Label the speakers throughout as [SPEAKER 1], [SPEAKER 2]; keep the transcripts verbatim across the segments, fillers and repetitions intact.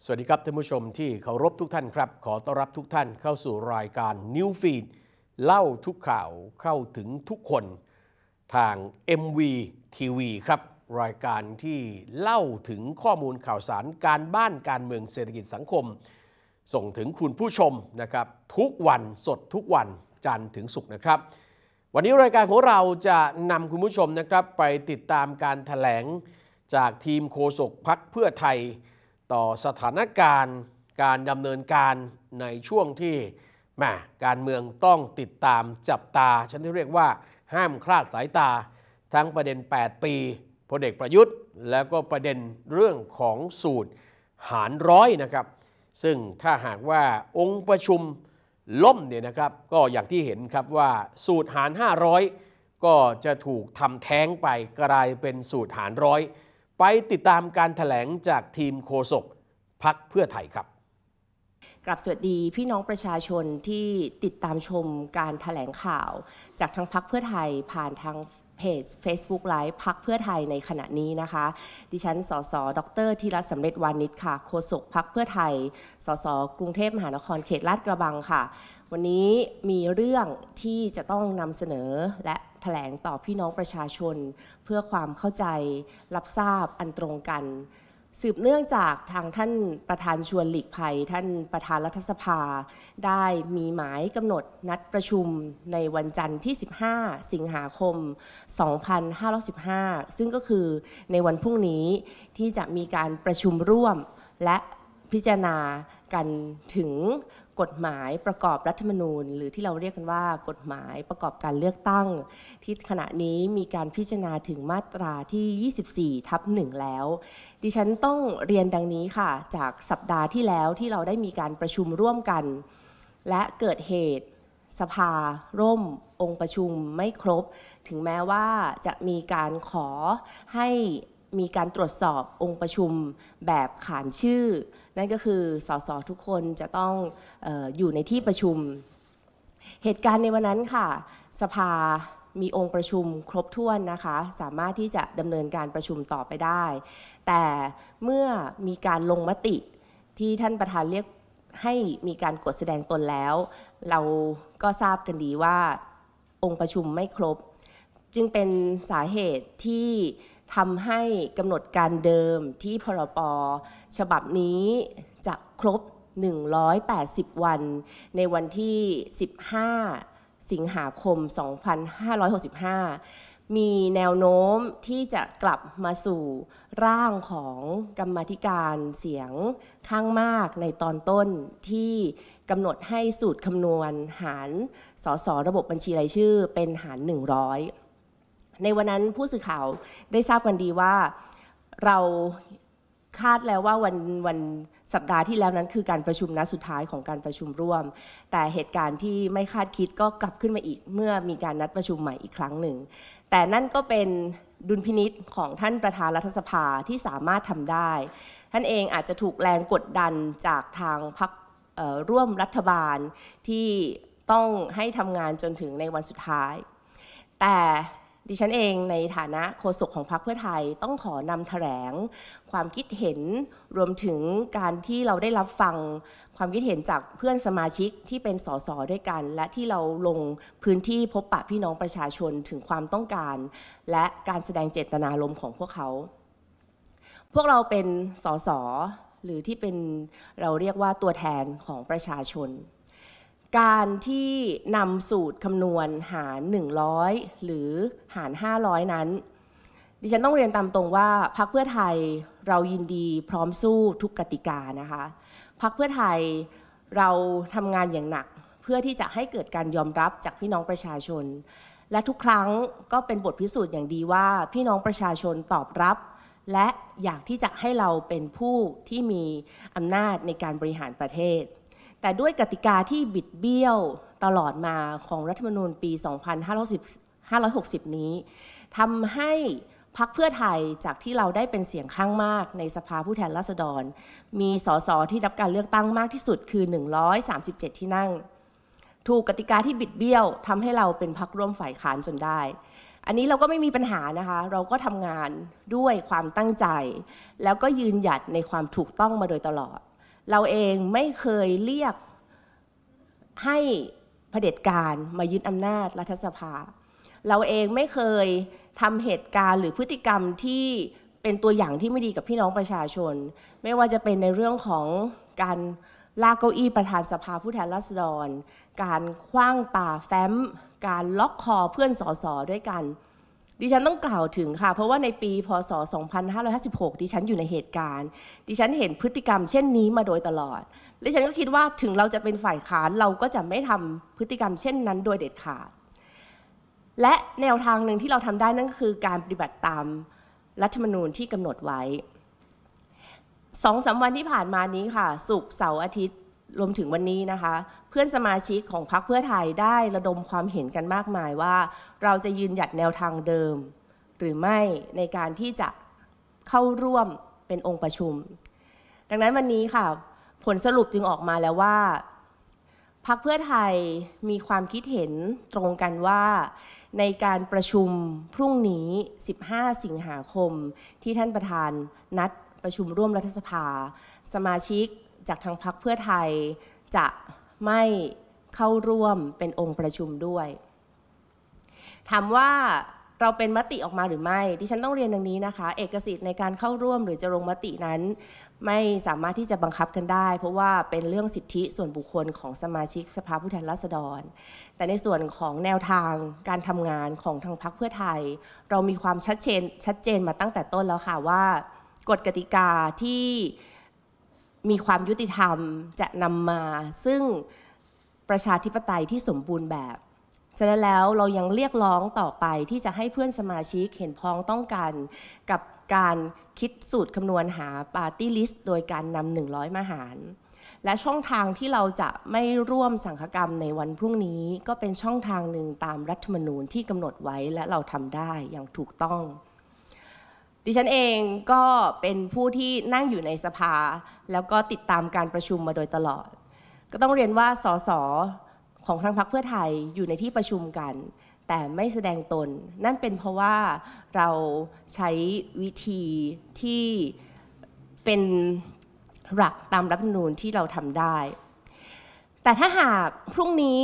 [SPEAKER 1] สวัสดีครับท่านผู้ชมที่เคารพทุกท่านครับขอต้อนรับทุกท่านเข้าสู่รายการ New Feed เล่าทุกข่าวเข้าถึงทุกคนทาง เอ็ม วี ที วี ครับรายการที่เล่าถึงข้อมูลข่าวสารการบ้านการเมืองเศรษฐกิจสังคมส่งถึงคุณผู้ชมนะครับทุกวันสดทุกวันจันทร์ถึงศุกร์นะครับวันนี้รายการของเราจะนำคุณผู้ชมนะครับไปติดตามการแถลงจากทีมโฆษกพรรคเพื่อไทยต่อสถานการณ์การดำเนินการในช่วงที่แหมการเมืองต้องติดตามจับตาฉันที่เรียกว่าห้ามคลาดสายตาทั้งประเด็นแปดปีพลเอกประยุทธ์แล้วก็ประเด็นเรื่องของสูตรหารร้อยนะครับซึ่งถ้าหากว่าองค์ประชุมล่มเนี่ยนะครับก็อย่างที่เห็นครับว่าสูตรหารห้าร้อยก็จะถูกทำแท้งไปกลายเป็นสูตรหารร้อยไปติดตามการแถลงจากทีมโฆษกพรรคเพื่อไทยครับ
[SPEAKER 2] กราบสวัสดีพี่น้องประชาชนที่ติดตามชมการแถลงข่าวจากทางพรรคเพื่อไทยผ่านทางเพจ Facebook Live พรรคเพื่อไทยในขณะนี้นะคะดิฉันสสดร.ธีรสำเร็จวานิชค่ะโฆษกพรรคเพื่อไทยสสกรุงเทพมหานครเขตลาดกระบังค่ะวันนี้มีเรื่องที่จะต้องนำเสนอและแถลงต่อพี่น้องประชาชนเพื่อความเข้าใจรับทราบอันตรงกันสืบเนื่องจากทางท่านประธานชวนหลีกภัยท่านประธานรัฐสภาได้มีหมายกำหนดนัดประชุมในวันจันทร์ที่สิบห้าสิงหาคมสองพันห้าร้อยสิบห้าซึ่งก็คือในวันพรุ่งนี้ที่จะมีการประชุมร่วมและพิจารณากันถึงกฎหมายประกอบรัฐธรรมนูญหรือที่เราเรียกกันว่ากฎหมายประกอบการเลือกตั้งที่ขณะนี้มีการพิจารณาถึงมาตราที่ ยี่สิบสี่ทับหนึ่ง แล้วดิฉันต้องเรียนดังนี้ค่ะจากสัปดาห์ที่แล้วที่เราได้มีการประชุมร่วมกันและเกิดเหตุสภาร่มองค์ประชุมไม่ครบถึงแม้ว่าจะมีการขอให้มีการตรวจสอบองค์ประชุมแบบขานชื่อนั่นก็คือสสทุกคนจะต้อง เอ่อ อยู่ในที่ประชุมเหตุการณ์ในวันนั้นค่ะสภามีองค์ประชุมครบถ้วนนะคะสามารถที่จะดำเนินการประชุมต่อไปได้แต่เมื่อมีการลงมติที่ท่านประธานเรียกให้มีการกดแสดงตนแล้วเราก็ทราบกันดีว่าองค์ประชุมไม่ครบจึงเป็นสาเหตุที่ทำให้กำหนดการเดิมที่พรบฉบับนี้จะครบหนึ่งร้อยแปดสิบวันในวันที่สิบห้าสิงหาคมสองพันห้าร้อยหกสิบห้ามีแนวโน้มที่จะกลับมาสู่ร่างของกรรมาธิการเสียงข้างมากในตอนต้นที่กำหนดให้สูตรคำนวณหารสสระบบบัญชีรายชื่อเป็นหารหนึ่งร้อยในวันนั้นผู้สื่อข่าวได้ทราบกันดีว่าเราคาดแล้วว่าวันวันสัปดาห์ที่แล้วนั้นคือการประชุมนัดสุดท้ายของการประชุมร่วมแต่เหตุการณ์ที่ไม่คาดคิดก็กลับขึ้นมาอีกเมื่อมีการนัดประชุมใหม่อีกครั้งหนึ่งแต่นั่นก็เป็นดุลพินิจของท่านประธานรัฐสภาที่สามารถทำได้ท่านเองอาจจะถูกแรงกดดันจากทางพรรคร่วมรัฐบาลที่ต้องให้ทำงานจนถึงในวันสุดท้ายแต่ดิฉันเองในฐานะโฆษกของพรรคเพื่อไทยต้องขอนำแถลงความคิดเห็นรวมถึงการที่เราได้รับฟังความคิดเห็นจากเพื่อนสมาชิกที่เป็นสสด้วยกันและที่เราลงพื้นที่พบปะพี่น้องประชาชนถึงความต้องการและการแสดงเจตนารมณ์ของพวกเขาพวกเราเป็นสสหรือที่เป็นเราเรียกว่าตัวแทนของประชาชนการที่นำสูตรคำนวณหารหนึ่งร้อยหรือหารห้าร้อยนั้นดิฉันต้องเรียนตามตรงว่าพรรคเพื่อไทยเรายินดีพร้อมสู้ทุกกติกานะคะพรรคเพื่อไทยเราทำงานอย่างหนักเพื่อที่จะให้เกิดการยอมรับจากพี่น้องประชาชนและทุกครั้งก็เป็นบทพิสูจน์อย่างดีว่าพี่น้องประชาชนตอบรับและอยากที่จะให้เราเป็นผู้ที่มีอำนาจในการบริหารประเทศแต่ด้วยกติกาที่บิดเบี้ยวตลอดมาของรัฐธรรมนูญปีสองพันห้าร้อยหกสิบนี้ทำให้พรรคเพื่อไทยจากที่เราได้เป็นเสียงข้างมากในสภาผู้แทนราษฎรมีสสที่รับการเลือกตั้งมากที่สุดคือหนึ่งร้อยสามสิบเจ็ดที่นั่งถูกกติกาที่บิดเบี้ยวทำให้เราเป็นพรรคร่วมฝ่ายค้านจนได้อันนี้เราก็ไม่มีปัญหานะคะเราก็ทำงานด้วยความตั้งใจแล้วก็ยืนหยัดในความถูกต้องมาโดยตลอดเราเองไม่เคยเรียกให้เผด็จการมายึดอำนาจรัฐสภาเราเองไม่เคยทำเหตุการณ์หรือพฤติกรรมที่เป็นตัวอย่างที่ไม่ดีกับพี่น้องประชาชนไม่ว่าจะเป็นในเรื่องของการลากเก้าอี้ประธานสภาผู้แทนราษฎรการขว้างปาแฟ้มการล็อกคอเพื่อนสสด้วยกันดิฉันต้องกล่าวถึงค่ะเพราะว่าในปีพ.ศ. สองพันห้าร้อยห้าสิบหกดิฉันอยู่ในเหตุการณ์ดิฉันเห็นพฤติกรรมเช่นนี้มาโดยตลอดดิฉันก็คิดว่าถึงเราจะเป็นฝ่ายค้านเราก็จะไม่ทำพฤติกรรมเช่นนั้นโดยเด็ดขาดและแนวทางหนึ่งที่เราทำได้นั่นก็คือการปฏิบัติตามรัฐธรรมนูญที่กำหนดไว้สองสามวันที่ผ่านมานี้ค่ะศุกร์เสาร์อาทิตย์รวมถึงวันนี้นะคะเพื่อนสมาชิกของพรรคเพื่อไทยได้ระดมความเห็นกันมากมายว่าเราจะยืนหยัดแนวทางเดิมหรือไม่ในการที่จะเข้าร่วมเป็นองค์ประชุมดังนั้นวันนี้ค่ะผลสรุปจึงออกมาแล้วว่าพรรคเพื่อไทยมีความคิดเห็นตรงกันว่าในการประชุมพรุ่งนี้สิบห้าสิงหาคมที่ท่านประธานนัดประชุมร่วมรัฐสภาสมาชิกจากทางพรรคเพื่อไทยจะไม่เข้าร่วมเป็นองค์ประชุมด้วยถามว่าเราเป็นมติออกมาหรือไม่ดิฉันต้องเรียนดังนี้นะคะเอกสิทธิ์ในการเข้าร่วมหรือจะลงมตินั้นไม่สามารถที่จะบังคับกันได้เพราะว่าเป็นเรื่องสิทธิส่วนบุคคลของสมาชิกสภาผู้แทนราษฎรแต่ในส่วนของแนวทางการทำงานของทางพรรคเพื่อไทยเรามีความชัดเจนชัดเจนมาตั้งแต่ต้นแล้วค่ะว่ากฎกติกาที่มีความยุติธรรมจะนำมาซึ่งประชาธิปไตยที่สมบูรณ์แบบฉะนั้นแล้วเรายังเรียกร้องต่อไปที่จะให้เพื่อนสมาชิกเห็นพ้องต้องกันกับการคิดสูตรคำนวณหาปาร์ตี้ลิสต์โดยการนำหนึ่งร้อยมาหารและช่องทางที่เราจะไม่ร่วมสังฆกรรมในวันพรุ่งนี้ก็เป็นช่องทางหนึ่งตามรัฐธรรมนูญที่กำหนดไว้และเราทำได้อย่างถูกต้องดิฉันเองก็เป็นผู้ที่นั่งอยู่ในสภาแล้วก็ติดตามการประชุมมาโดยตลอดก็ต้องเรียนว่าสสของทางพรรคเพื่อไทยอยู่ในที่ประชุมกันแต่ไม่แสดงตนนั่นเป็นเพราะว่าเราใช้วิธีที่เป็นหลักตามรัฐธรรมนูญที่เราทำได้แต่ถ้าหากพรุ่งนี้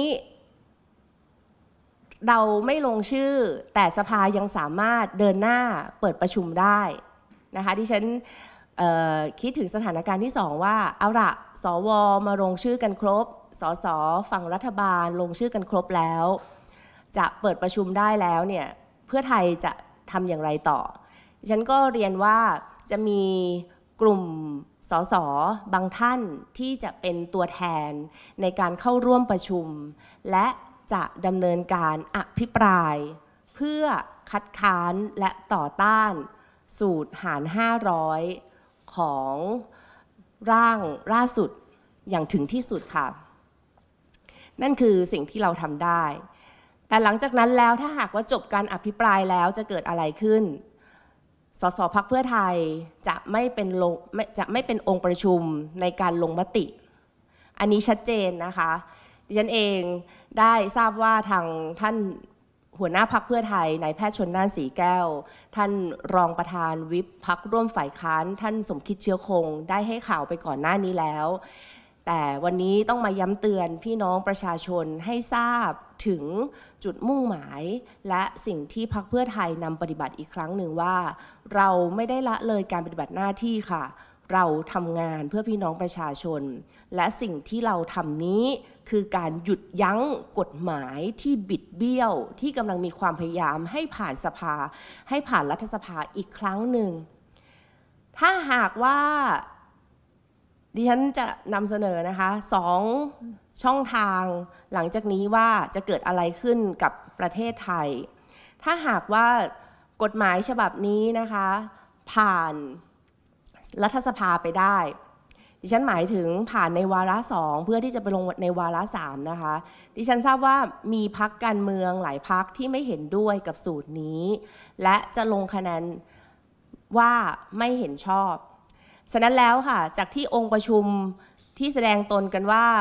[SPEAKER 2] เราไม่ลงชื่อแต่สภายังสามารถเดินหน้าเปิดประชุมได้นะคะที่ฉันคิดถึงสถานการณ์ที่สองว่าเอาละสวมาลงชื่อกันครบสสฝั่งรัฐบาลลงชื่อกันครบแล้วจะเปิดประชุมได้แล้วเนี่ยเพื่อไทยจะทำอย่างไรต่อฉันก็เรียนว่าจะมีกลุ่มสสบางท่านที่จะเป็นตัวแทนในการเข้าร่วมประชุมและจะดำเนินการอภิปรายเพื่อคัดค้านและต่อต้านสูตรหารห้าร้อยของร่างล่าสุดอย่างถึงที่สุดค่ะนั่นคือสิ่งที่เราทำได้แต่หลังจากนั้นแล้วถ้าหากว่าจบการอภิปรายแล้วจะเกิดอะไรขึ้นสสพรรคเพื่อไทยจะไม่เป็นลงจะไม่เป็นองค์ประชุมในการลงมติอันนี้ชัดเจนนะคะดิฉันเองได้ทราบว่าทางท่านหัวหน้าพรรคเพื่อไทยนายแพทย์ชลน่านสีแก้วท่านรองประธานวิปพรรคร่วมฝ่ายค้านท่านสมคิดเชื้อคงได้ให้ข่าวไปก่อนหน้านี้แล้วแต่วันนี้ต้องมาย้ำเตือนพี่น้องประชาชนให้ทราบถึงจุดมุ่งหมายและสิ่งที่พรรคเพื่อไทยนำปฏิบัติอีกครั้งหนึ่งว่าเราไม่ได้ละเลยการปฏิบัติหน้าที่ค่ะเราทำงานเพื่อพี่น้องประชาชนและสิ่งที่เราทำนี้คือการหยุดยั้งกฎหมายที่บิดเบี้ยวที่กำลังมีความพยายามให้ผ่านสภาให้ผ่านรัฐสภาอีกครั้งหนึ่งถ้าหากว่าดิฉันจะนำเสนอนะคะสองช่องทางหลังจากนี้ว่าจะเกิดอะไรขึ้นกับประเทศไทยถ้าหากว่ากฎหมายฉบับนี้นะคะผ่านรัฐสภาไปได้ดิฉันหมายถึงผ่านในวาระสองเพื่อที่จะไปลงในวาระสามนะคะดิฉันทราบว่ามีพรรคการเมืองหลายพรรคที่ไม่เห็นด้วยกับสูตรนี้และจะลงคะแนนว่าไม่เห็นชอบฉะนั้นแล้วค่ะจากที่องค์ประชุมที่แสดงตนกันว่า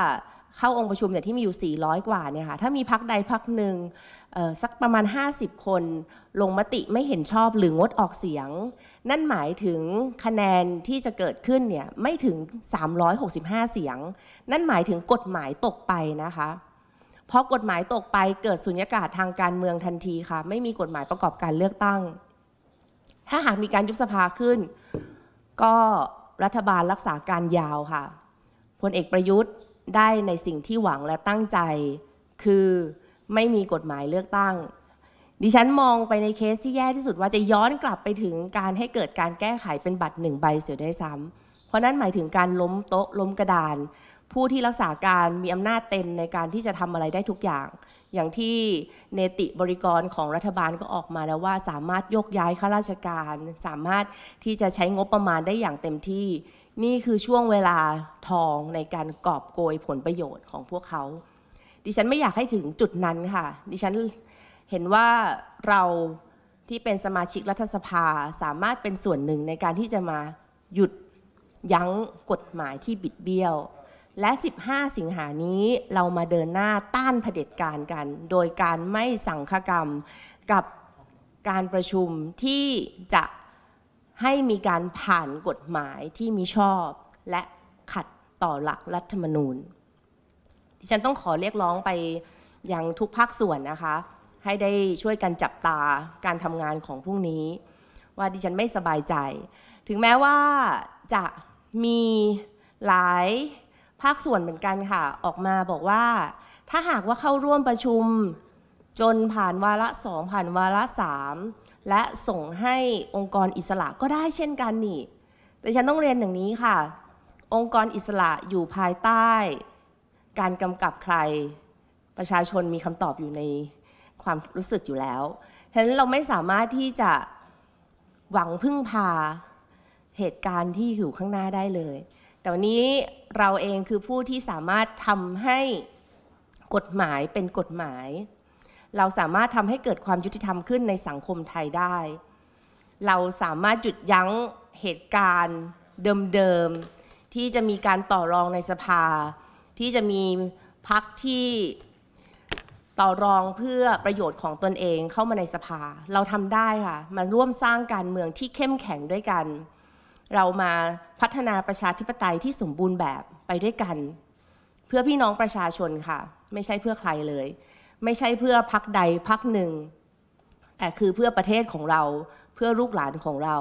[SPEAKER 2] เข้าองค์ประชุมเนี่ยที่มีอยู่สี่ร้อยกว่าเนี่ยค่ะถ้ามีพรรคใดพรรคหนึ่งสักประมาณห้าสิบคนลงมติไม่เห็นชอบหรืองดออกเสียงนั่นหมายถึงคะแนนที่จะเกิดขึ้นเนี่ยไม่ถึงสามร้อยหกสิบห้าเสียงนั่นหมายถึงกฎหมายตกไปนะคะเพราะกฎหมายตกไปเกิดสุญญากาศทางการเมืองทันทีค่ะไม่มีกฎหมายประกอบการเลือกตั้งถ้าหากมีการยุบสภาขึ้นก็รัฐบาลรักษาการยาวค่ะพลเอกประยุทธ์ได้ในสิ่งที่หวังและตั้งใจคือไม่มีกฎหมายเลือกตั้งดิฉันมองไปในเคสที่แย่ที่สุดว่าจะย้อนกลับไปถึงการให้เกิดการแก้ไขเป็นบัตรหนึ่งใบเสียด้วยซ้ำเพราะนั้นหมายถึงการล้มโต๊ะล้มกระดานผู้ที่รักษาการมีอำนาจเต็มในการที่จะทำอะไรได้ทุกอย่างอย่างที่เนติบริกรของรัฐบาลก็ออกมาแล้วว่าสามารถยกย้ายข้าราชการสามารถที่จะใช้งบประมาณได้อย่างเต็มที่นี่คือช่วงเวลาทองในการกอบโกยผลประโยชน์ของพวกเขาดิฉันไม่อยากให้ถึงจุดนั้นค่ะดิฉันเห็นว่าเราที่เป็นสมาชิกรัฐสภาสามารถเป็นส่วนหนึ่งในการที่จะมาหยุดยั้งกฎหมายที่บิดเบี้ยวและสิบห้าสิงหานี้เรามาเดินหน้าต้านเผด็จการกันโดยการไม่สังฆกรรมกับการประชุมที่จะให้มีการผ่านกฎหมายที่มิชอบและขัดต่อหลักรัฐธรรมนูญดิฉันต้องขอเรียกร้องไปยังทุกภาคส่วนนะคะให้ได้ช่วยกันจับตาการทำงานของพรุ่งนี้ว่าดิฉันไม่สบายใจถึงแม้ว่าจะมีหลายภาคส่วนเหมือนกันค่ะออกมาบอกว่าถ้าหากว่าเข้าร่วมประชุมจนผ่านวาระสองผ่านวาระสามและส่งให้องค์กรอิสระก็ได้เช่นกันนี่แต่ฉันต้องเรียนอย่างนี้ค่ะองค์กรอิสระอยู่ภายใต้การกำกับใครประชาชนมีคำตอบอยู่ในความรู้สึกอยู่แล้วฉะนั้นเราไม่สามารถที่จะหวังพึ่งพาเหตุการณ์ที่อยู่ข้างหน้าได้เลยแต่วันนี้เราเองคือผู้ที่สามารถทำให้กฎหมายเป็นกฎหมายเราสามารถทำให้เกิดความยุติธรรมขึ้นในสังคมไทยได้เราสามารถหยุดยั้งเหตุการณ์เดิมๆที่จะมีการต่อรองในสภาที่จะมีพรรคที่ต่อรองเพื่อประโยชน์ของตนเองเข้ามาในสภาเราทำได้ค่ะมาร่วมสร้างการเมืองที่เข้มแข็งด้วยกันเรามาพัฒนาประชาธิปไตยที่สมบูรณ์แบบไปด้วยกันเพื่อพี่น้องประชาชนค่ะไม่ใช่เพื่อใครเลยไม่ใช่เพื่อพรรคใดพรรคหนึ่งแต่คือเพื่อประเทศของเราเพื่อลูกหลานของเรา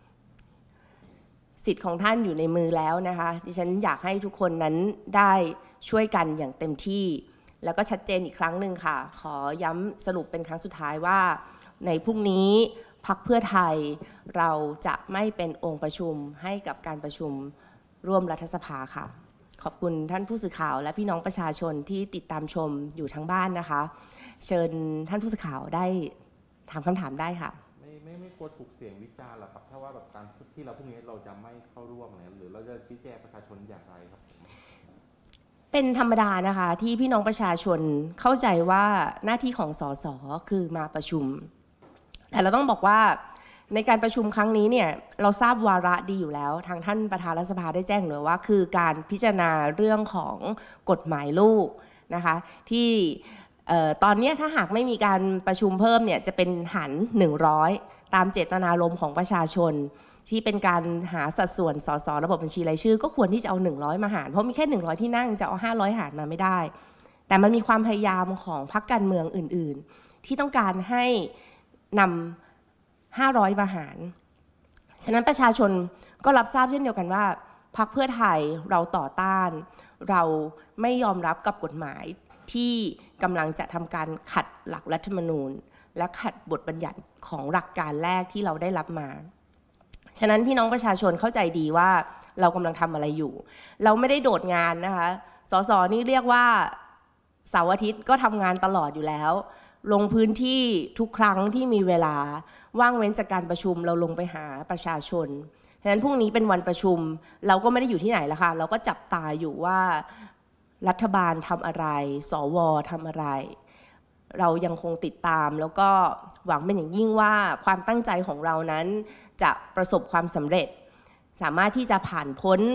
[SPEAKER 2] สิทธิ์ของท่านอยู่ในมือแล้วนะคะดิฉันอยากให้ทุกคนนั้นได้ช่วยกันอย่างเต็มที่แล้วก็ชัดเจนอีกครั้งหนึ่งค่ะขอย้ำสรุปเป็นครั้งสุดท้ายว่าในพรุ่งนี้พรรคเพื่อไทยเราจะไม่เป็นองค์ประชุมให้กับการประชุมร่วมรัฐสภาค่ะขอบคุณท่านผู้สื่อข่าวและพี่น้องประชาชนที่ติดตามชมอยู่ทั้งบ้านนะคะเชิญท่านผู้สื่อข่าวได้ถามคำถามได้ค่ะ
[SPEAKER 3] ไม่ไม่ไม่กลัวถูกเสียงวิจารณ์หรอครับถ้าว่าแบบการที่เราพรุ่งนี้เราจะไม่เข้าร่วมเนี่ยหรือเราจะชี้แจงประชาชนอย่างไรครับ
[SPEAKER 2] เป็นธรรมดานะคะที่พี่น้องประชาชนเข้าใจว่าหน้าที่ของสสคือมาประชุมแต่เราต้องบอกว่าในการประชุมครั้งนี้เนี่ยเราทราบวาระดีอยู่แล้วทางท่านประธานรัฐสภาได้แจ้งหรือว่าคือการพิจารณาเรื่องของกฎหมายลูกนะคะที่ตอนนี้ถ้าหากไม่มีการประชุมเพิ่มเนี่ยจะเป็นหันหนึ่งร้อยตามเจตนารมณ์ของประชาชนที่เป็นการหาสัดส่วนสสระบบบัญชีรายชื่อก็ควรที่จะเอาหนึ่งร้อยมาหารเพราะมีแค่หนึ่งร้อยที่นั่งจะเอาห้าร้อยหารมาไม่ได้แต่มันมีความพยายามของพรรคการเมืองอื่นๆที่ต้องการให้นำห้าร้อยมาหารฉะนั้นประชาชนก็รับทราบเช่นเดียวกันว่าพรรคเพื่อไทยเราต่อต้านเราไม่ยอมรับกับกฎหมายที่กำลังจะทำการขัดหลักรัฐธรรมนูญและขัดบทบัญญัติของหลักการแรกที่เราได้รับมาฉะนั้นพี่น้องประชาชนเข้าใจดีว่าเรากำลังทำอะไรอยู่เราไม่ได้โดดงานนะคะสสนี่เรียกว่าเสาร์อาทิตย์ก็ทำงานตลอดอยู่แล้วลงพื้นที่ทุกครั้งที่มีเวลาว่างเว้นจากการประชุมเราลงไปหาประชาชนฉะนั้นพรุ่งนี้เป็นวันประชุมเราก็ไม่ได้อยู่ที่ไหนละค่ะเราก็จับตาอยู่ว่ารัฐบาลทำอะไรสวทำอะไรเรายังคงติดตามแล้วก็หวังเป็นอย่างยิ่งว่าความตั้งใจของเรานั้นจะประสบความสำเร็จสามารถที่จะผ่านพ้น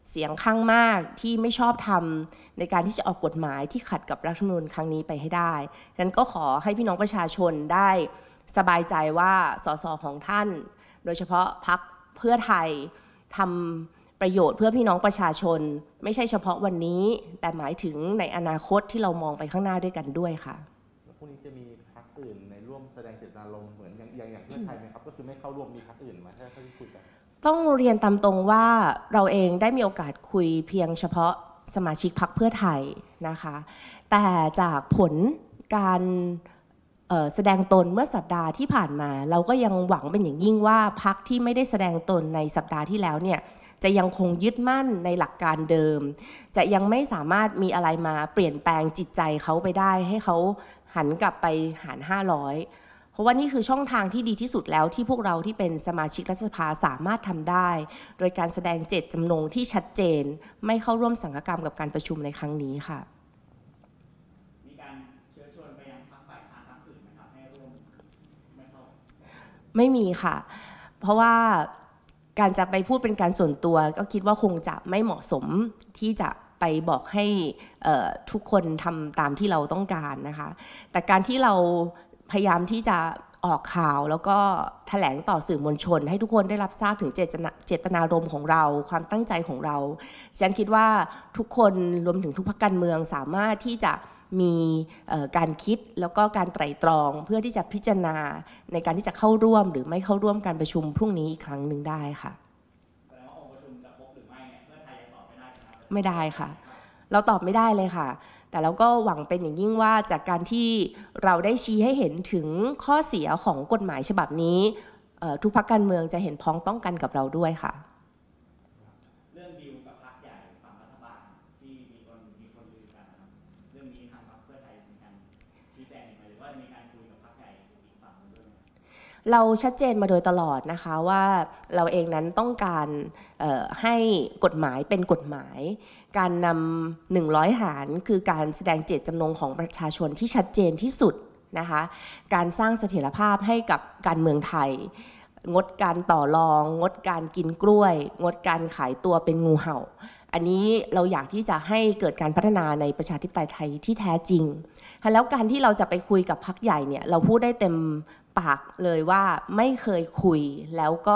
[SPEAKER 2] เสียงข้างมากที่ไม่ชอบทำในการที่จะออกกฎหมายที่ขัดกับรัฐธรรมนูญครั้งนี้ไปให้ได้ฉะนั้นก็ขอให้พี่น้องประชาชนได้สบายใจว่าสสของท่านโดยเฉพาะพรรคเพื่อไทยทำประโยชน์เพื่อพี่น้องประชาชนไม่ใช่เฉพาะวันนี้แต่หมายถึงในอนาคตที่เรามองไปข้างหน้าด้วยกันด้วยค่ะ
[SPEAKER 3] พรุ่งนี้จะมีพรรคอื่นในร่วมแสดงเจตนารมณ์เหมือนอย่างอย่างเพื่อไทยไหมครับก็คือไม่เข้าร่วมมีพรรคอื่นไหมถ้าที่คุยกัน
[SPEAKER 2] ต้องเรียนตามตรงว่าเราเองได้มีโอกาสคุยเพียงเฉพาะสมาชิกพรรคเพื่อไทยนะคะแต่จากผลการแสดงตนเมื่อสัปดาห์ที่ผ่านมาเราก็ยังหวังเป็นอย่างยิ่งว่าพรรคที่ไม่ได้แสดงตนในสัปดาห์ที่แล้วเนี่ยจะยังคงยึดมั่นในหลักการเดิมจะยังไม่สามารถมีอะไรมาเปลี่ยนแปลงจิตใจเขาไปได้ให้เขาหันกลับไปหารห้าร้อยเพราะว่านี่คือช่องทางที่ดีที่สุดแล้วที่พวกเราที่เป็นสมาชิกรัฐสภาสามารถทำได้โดยการแสดงเจตจำนงที่ชัดเจนไม่เข้าร่วมสังฆกรรมกับการประชุมในครั้งนี้ค่ะ
[SPEAKER 4] มีการเชิญชวนไปยังพรรคฝ่ายค้านพรรคอื่นไหมครับให้ร่วมไม่เข้า
[SPEAKER 2] ไม่มีค่ะเพราะว่าการจะไปพูดเป็นการส่วนตัวก็คิดว่าคงจะไม่เหมาะสมที่จะไปบอกให้ทุกคนทำตามที่เราต้องการนะคะแต่การที่เราพยายามที่จะออกข่าวแล้วก็แถลงต่อสื่อมวลชนให้ทุกคนได้รับทราบถึงเจตนาเจตนารมณ์ของเราความตั้งใจของเราฉันคิดว่าทุกคนรวมถึงทุกพรรคการเมืองสามารถที่จะมีการคิดแล้วก็การไตร่ตรองเพื่อที่จะพิจารณาในการที่จะเข้าร่วมหรือไม่เข้าร่วมการประชุมพรุ่งนี้อีกครั้งหนึ่งได้ค่ะ
[SPEAKER 4] แสดงว่าองค์ประชุมจะครบหรือไม่เนี่ยเพื่อไทยยังตอบไม่ได้ใช่ไหม
[SPEAKER 2] ไม่ได้ค่ะเราตอบไม่ได้เลยค่ะแต่เราก็หวังเป็นอย่างยิ่งว่าจากการที่เราได้ชี้ให้เห็นถึงข้อเสียของกฎหมายฉบับนี้ทุกพรรคการเมืองจะเห็นพ้องต้องกันกับเราด้วยค่ะ
[SPEAKER 4] เรื่องดีลกับพรรคใหญ่ฝั่งรัฐบาลที่มีคนมีคนคุยกันนะครับเรื่องนี้ทางพรรคเพื่อไทยมีการชี้แจงไหมหรือว่ามีการคุยกับพรรคใหญ่อีกฝั่งนึงด้วย
[SPEAKER 2] เราชัดเจนมาโดยตลอดนะคะว่าเราเองนั้นต้องการให้กฎหมายเป็นกฎหมายการนำหนึ่งร้อยหารคือการแสดงเจตจำนงของประชาชนที่ชัดเจนที่สุดนะคะการสร้างเสถียรภาพให้กับการเมืองไทยงดการต่อรองงดการกินกล้วยงดการขายตัวเป็นงูเห่าอันนี้เราอยากที่จะให้เกิดการพัฒนาในประชาธิปไตยไทยที่แท้จริงแล้วการที่เราจะไปคุยกับพรรคใหญ่เนี่ยเราพูดได้เต็มปากเลยว่าไม่เคยคุยแล้วก็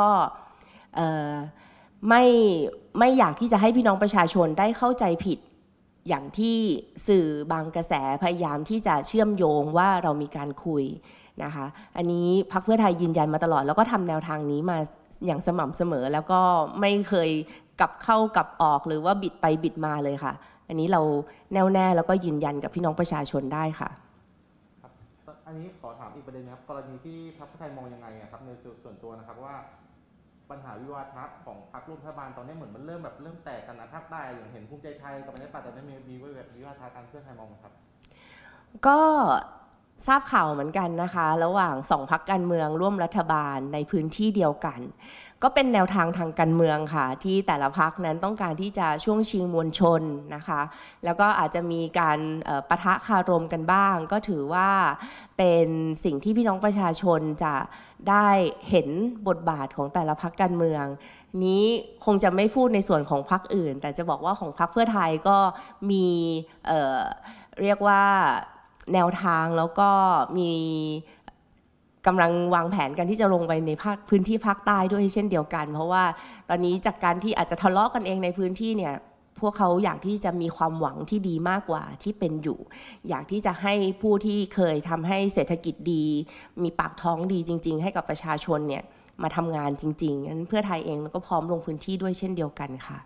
[SPEAKER 2] ไม่ไม่อยากที่จะให้พี่น้องประชาชนได้เข้าใจผิดอย่างที่สื่อบางกระแสพยายามที่จะเชื่อมโยงว่าเรามีการคุยนะคะอันนี้พรรคเพื่อไทยยืนยันมาตลอดแล้วก็ทำแนวทางนี้มาอย่างสม่ำเสมอแล้วก็ไม่เคยกลับเข้ากลับออกหรือว่าบิดไปบิดมาเลยค่ะอันนี้เราแน่วแน่แล้วก็ยืนยันกับพี่น้องประชาชนได้ค่ะ
[SPEAKER 3] ครับอันนี้ขอถามอีกประเด็นนะครับกรณีที่พรรคเพื่อไทยมองยังไงครับในส่วนตัวนะครับว่าปัญหาวิวาทของพรรคร่วมรัฐบาลตอนนี้เหมือนมันเริ่มแบบเริ่มแตกกันนะภาคใต้อย่างเห็นภูมิใจไทยกับประชาธิปัตย์ตอนนี้มีมีวิวาทกันเพื่อไทยมองครับ
[SPEAKER 2] ก็ทราบข่าวเหมือนกันนะคะระหว่างสองพรรคการเมืองร่วมรัฐบาลในพื้นที่เดียวกันก็เป็นแนวทางทางการเมืองค่ะที่แต่ละพรรคนั้นต้องการที่จะช่วงชิงมวลชนนะคะแล้วก็อาจจะมีการปะทะคารมกันบ้างก็ถือว่าเป็นสิ่งที่พี่น้องประชาชนจะได้เห็นบทบาทของแต่ละพรรคการเมืองนี้คงจะไม่พูดในส่วนของพรรคอื่นแต่จะบอกว่าของพรรคเพื่อไทยก็มีเอ่อเรียกว่าแนวทางแล้วก็มีกำลังวางแผนกันที่จะลงไปในภาคพื้นที่ภาคใต้ด้วยเช่นเดียวกันเพราะว่าตอนนี้จากการที่อาจจะทะเลาะกันเองในพื้นที่เนี่ยพวกเขาอยากที่จะมีความหวังที่ดีมากกว่าที่เป็นอยู่อยากที่จะให้ผู้ที่เคยทำให้เศรษฐกิจดีมีปากท้องดีจริงๆให้กับประชาชนเนี่ยมาทำงานจริงๆงั้นเพื่อไทยเองก็พร้อมลงพื้นที่ด้วยเช่นเดียวกันค่ะ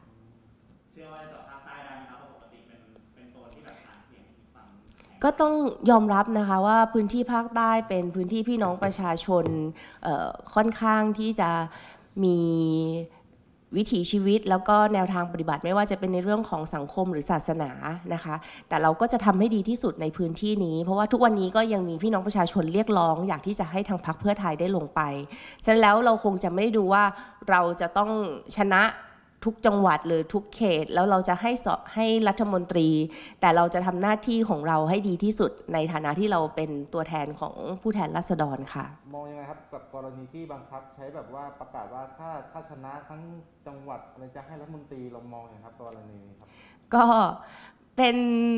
[SPEAKER 2] ก็ต้องยอมรับนะคะว่าพื้นที่ภาคใต้เป็นพื้นที่พี่น้องประชาชนค่อนข้างที่จะมีวิถีชีวิตแล้วก็แนวทางปฏิบัติไม่ว่าจะเป็นในเรื่องของสังคมหรือศาสนานะคะแต่เราก็จะทำให้ดีที่สุดในพื้นที่นี้เพราะว่าทุกวันนี้ก็ยังมีพี่น้องประชาชนเรียกร้องอยากที่จะให้ทางพรรคเพื่อไทยได้ลงไปฉะนั้นแล้วเราคงจะไม่ดูว่าเราจะต้องชนะทุกจังหวัดหรือทุกเขตแล้วเราจะให้สอบให้รัฐมนตรีแต่เราจะทำหน้าที่ของเราให้ดีที่สุดในฐานะที่เราเป็นตัวแทนของผู้แทนราษฎรค่ะ
[SPEAKER 3] มองยังไงครับกับกรณีที่บังคับใช้แบบว่าประกาศว่าถ้าถ้าชนะทั้งจังหวัดอะไรจะให้รัฐมนตรีเรามองยังไงครับกรณีนี้ครับ
[SPEAKER 2] ก็เป็น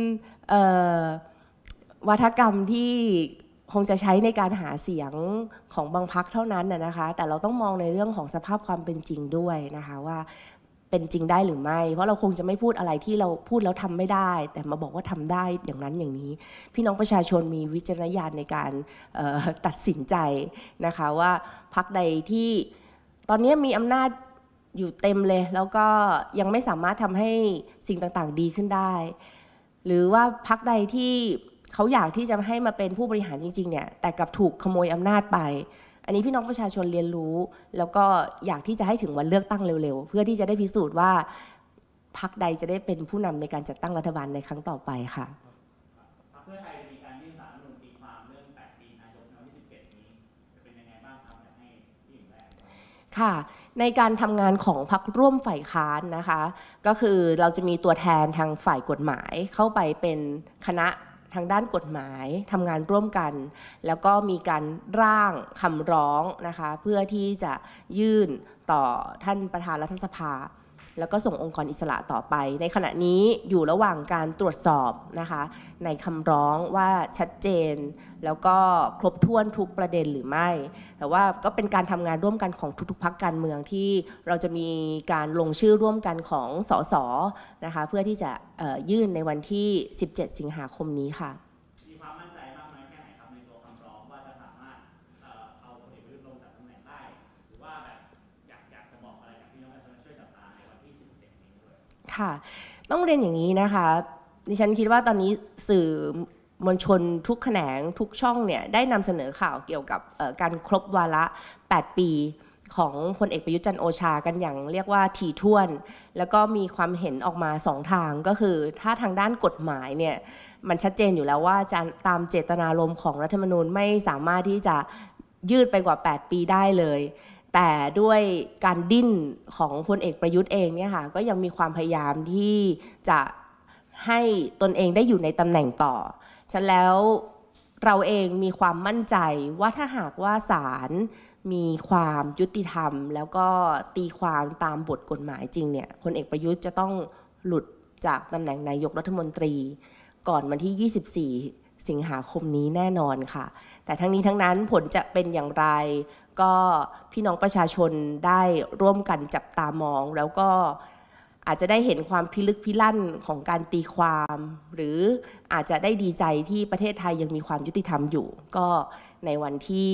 [SPEAKER 2] วาทกรรมที่คงจะใช้ในการหาเสียงของบางพรรคเท่านั้นนะคะแต่เราต้องมองในเรื่องของสภาพความเป็นจริงด้วยนะคะว่าเป็นจริงได้หรือไม่เพราะเราคงจะไม่พูดอะไรที่เราพูดแล้วทำไม่ได้แต่มาบอกว่าทำได้อย่างนั้นอย่างนี้พี่น้องประชาชนมีวิจารณญาณในการตัดสินใจนะคะว่าพรรคใดที่ตอนนี้มีอำนาจอยู่เต็มเลยแล้วก็ยังไม่สามารถทำให้สิ่งต่างๆดีขึ้นได้หรือว่าพรรคใดที่เขาอยากที่จะให้มาเป็นผู้บริหารจริงๆเนี่ยแต่กลับถูกขโมยอำนาจไปอันนี้พี่น้องประชาชนเรียนรู้แล้วก็อยากที่จะให้ถึงวันเลือกตั้งเร็วๆเพื่อที่จะได้พิสูจน์ว่าพรรคใดจะได้เป็นผู้นำในการจัดตั้งรัฐบาลในครั้งต่อไปค่ะ
[SPEAKER 4] พรรคเพื่อไทยมีการยื่นศาลรัฐธรรมนูญตีความเรื่องแปดปีนายกในวันที่สิบเจ็ดนี้จะเป็นยังไงบ้างครับอยากให้พี่หญิงแรก
[SPEAKER 2] ค่ะในการทำงานของพรรคร่วมฝ่ายค้านนะคะก็คือเราจะมีตัวแทนทางฝ่ายกฎหมายเข้าไปเป็นคณะทางด้านกฎหมายทำงานร่วมกันแล้วก็มีการร่างคำร้องนะคะเพื่อที่จะยื่นต่อท่านประธานรัฐสภาแล้วก็ส่งองค์กรอิสระต่อไปในขณะนี้อยู่ระหว่างการตรวจสอบนะคะในคำร้องว่าชัดเจนแล้วก็ครบถ้วนทุกประเด็นหรือไม่แต่ว่าก็เป็นการทำงานร่วมกันของทุกๆพรรคการเมืองที่เราจะมีการลงชื่อร่วมกันของสสนะคะเพื่อที่จะยื่นในวันที่สิบเจ็ดสิงหาคมนี้ค่ะ
[SPEAKER 4] มีความมั่นใจมากน้อยแค่ไหนครับในตัวคำร้องว่าจะสามารถเอาพลเอกประยุทธ์ลงจากตำแหน่งได้หรือว่าแบบอยากอยากจะบอกอะไรกับพี่น้องประชาชนช่วยจับตาในวันที่สิบเจ็ดนี้ด้วย
[SPEAKER 2] ค่ะต้องเรียนอย่างนี้นะคะดิฉันคิดว่าตอนนี้สื่อมวลชนทุกแขนงทุกช่องเนี่ยได้นำเสนอข่าวเกี่ยวกับการครบวาระแปดปีของพลเอกประยุทธ์จันทร์โอชากันอย่างเรียกว่าถี่ถ้วนแล้วก็มีความเห็นออกมาสองทางก็คือถ้าทางด้านกฎหมายเนี่ยมันชัดเจนอยู่แล้วว่าตามเจตนารมณ์ของรัฐธรรมนูญไม่สามารถที่จะยืดไปกว่าแปดปีได้เลยแต่ด้วยการดิ้นของพลเอกประยุทธ์เองเนี่ยค่ะก็ยังมีความพยายามที่จะให้ตนเองได้อยู่ในตำแหน่งต่อฉะนั้นแล้วเราเองมีความมั่นใจว่าถ้าหากว่าศาลมีความยุติธรรมแล้วก็ตีความตามบทกฎหมายจริงเนี่ยพลเอกประยุทธ์จะต้องหลุดจากตำแหน่งนายกรัฐมนตรีก่อนวันที่ยี่สิบสี่สิงหาคมนี้แน่นอนค่ะแต่ทั้งนี้ทั้งนั้นผลจะเป็นอย่างไรก็พี่น้องประชาชนได้ร่วมกันจับตามองแล้วก็อาจจะได้เห็นความพิลึกพิลั่นของการตีความหรืออาจจะได้ดีใจที่ประเทศไทยยังมีความยุติธรรมอยู่ก็ในวันที่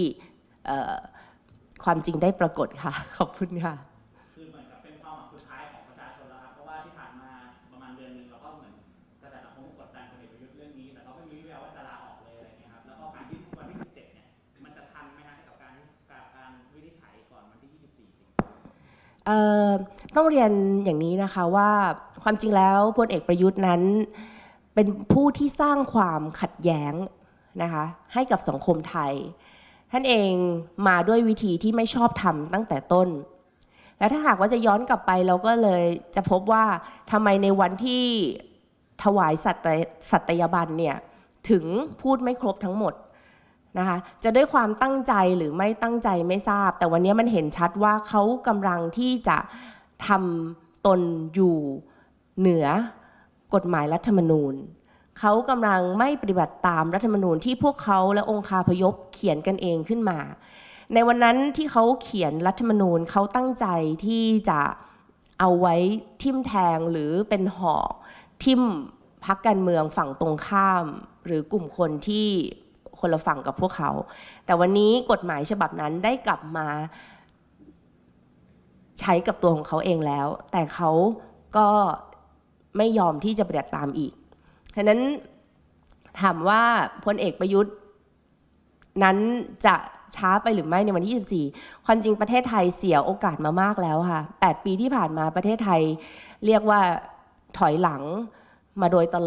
[SPEAKER 2] ความจริงได้ปรากฏค่ะขอบคุณค่ะ
[SPEAKER 4] คือเหมือนกับเป็นความหวังสุดท้ายของประชาชนแล้วครับเพราะว่าที่ผ่านมาประมาณเดือนนึงเราก็เหมือนกระแสสังคมกดดันพลเอกประยุทธ์เรื่องนี้แต่ก็ไม่มีวี่แววว่าจะลาออกเลยอะไรเงี้ยครับแล้วก็การที่วันที่สิบเจ็ดเนี่ยมันจะทันไหมฮะกับการกับการวินิจฉัยก่อนวันที่ยี่สิบสี่สิงหาคม
[SPEAKER 2] เอ่อต้องเรียนอย่างนี้นะคะว่าความจริงแล้วพลเอกประยุทธ์นั้นเป็นผู้ที่สร้างความขัดแย้งนะคะให้กับสังคมไทยท่านเองมาด้วยวิธีที่ไม่ชอบธรรมตั้งแต่ต้นและถ้าหากว่าจะย้อนกลับไปเราก็เลยจะพบว่าทำไมในวันที่ถวายสัตย์สัตยาบันเนี่ยถึงพูดไม่ครบทั้งหมดนะคะจะด้วยความตั้งใจหรือไม่ตั้งใจไม่ทราบแต่วันนี้มันเห็นชัดว่าเขากำลังที่จะทำตนอยู่เหนือกฎหมายรัฐธรรมนูญเขากำลังไม่ปฏิบัติตามรัฐธรรมนูญที่พวกเขาและองคาพยพเขียนกันเองขึ้นมาในวันนั้นที่เขาเขียนรัฐธรรมนูญเขาตั้งใจที่จะเอาไว้ทิ่มแทงหรือเป็นหอกทิ่มพรรคการเมืองฝั่งตรงข้ามหรือกลุ่มคนที่คนละฝั่งกับพวกเขาแต่วันนี้กฎหมายฉบับนั้นได้กลับมาใช้กับตัวของเขาเองแล้วแต่เขาก็ไม่ยอมที่จะปฏิบัติตามอีกฉะนั้นถามว่าพลเอกประยุทธ์นั้นจะช้าไปหรือไม่ในวันที่ยี่สิบสี่ความจริงประเทศไทยเสียโอกาสมามากแล้วค่ะแปดปีที่ผ่านมาประเทศไทยเรียกว่าถอยหลังมาโดยตลอด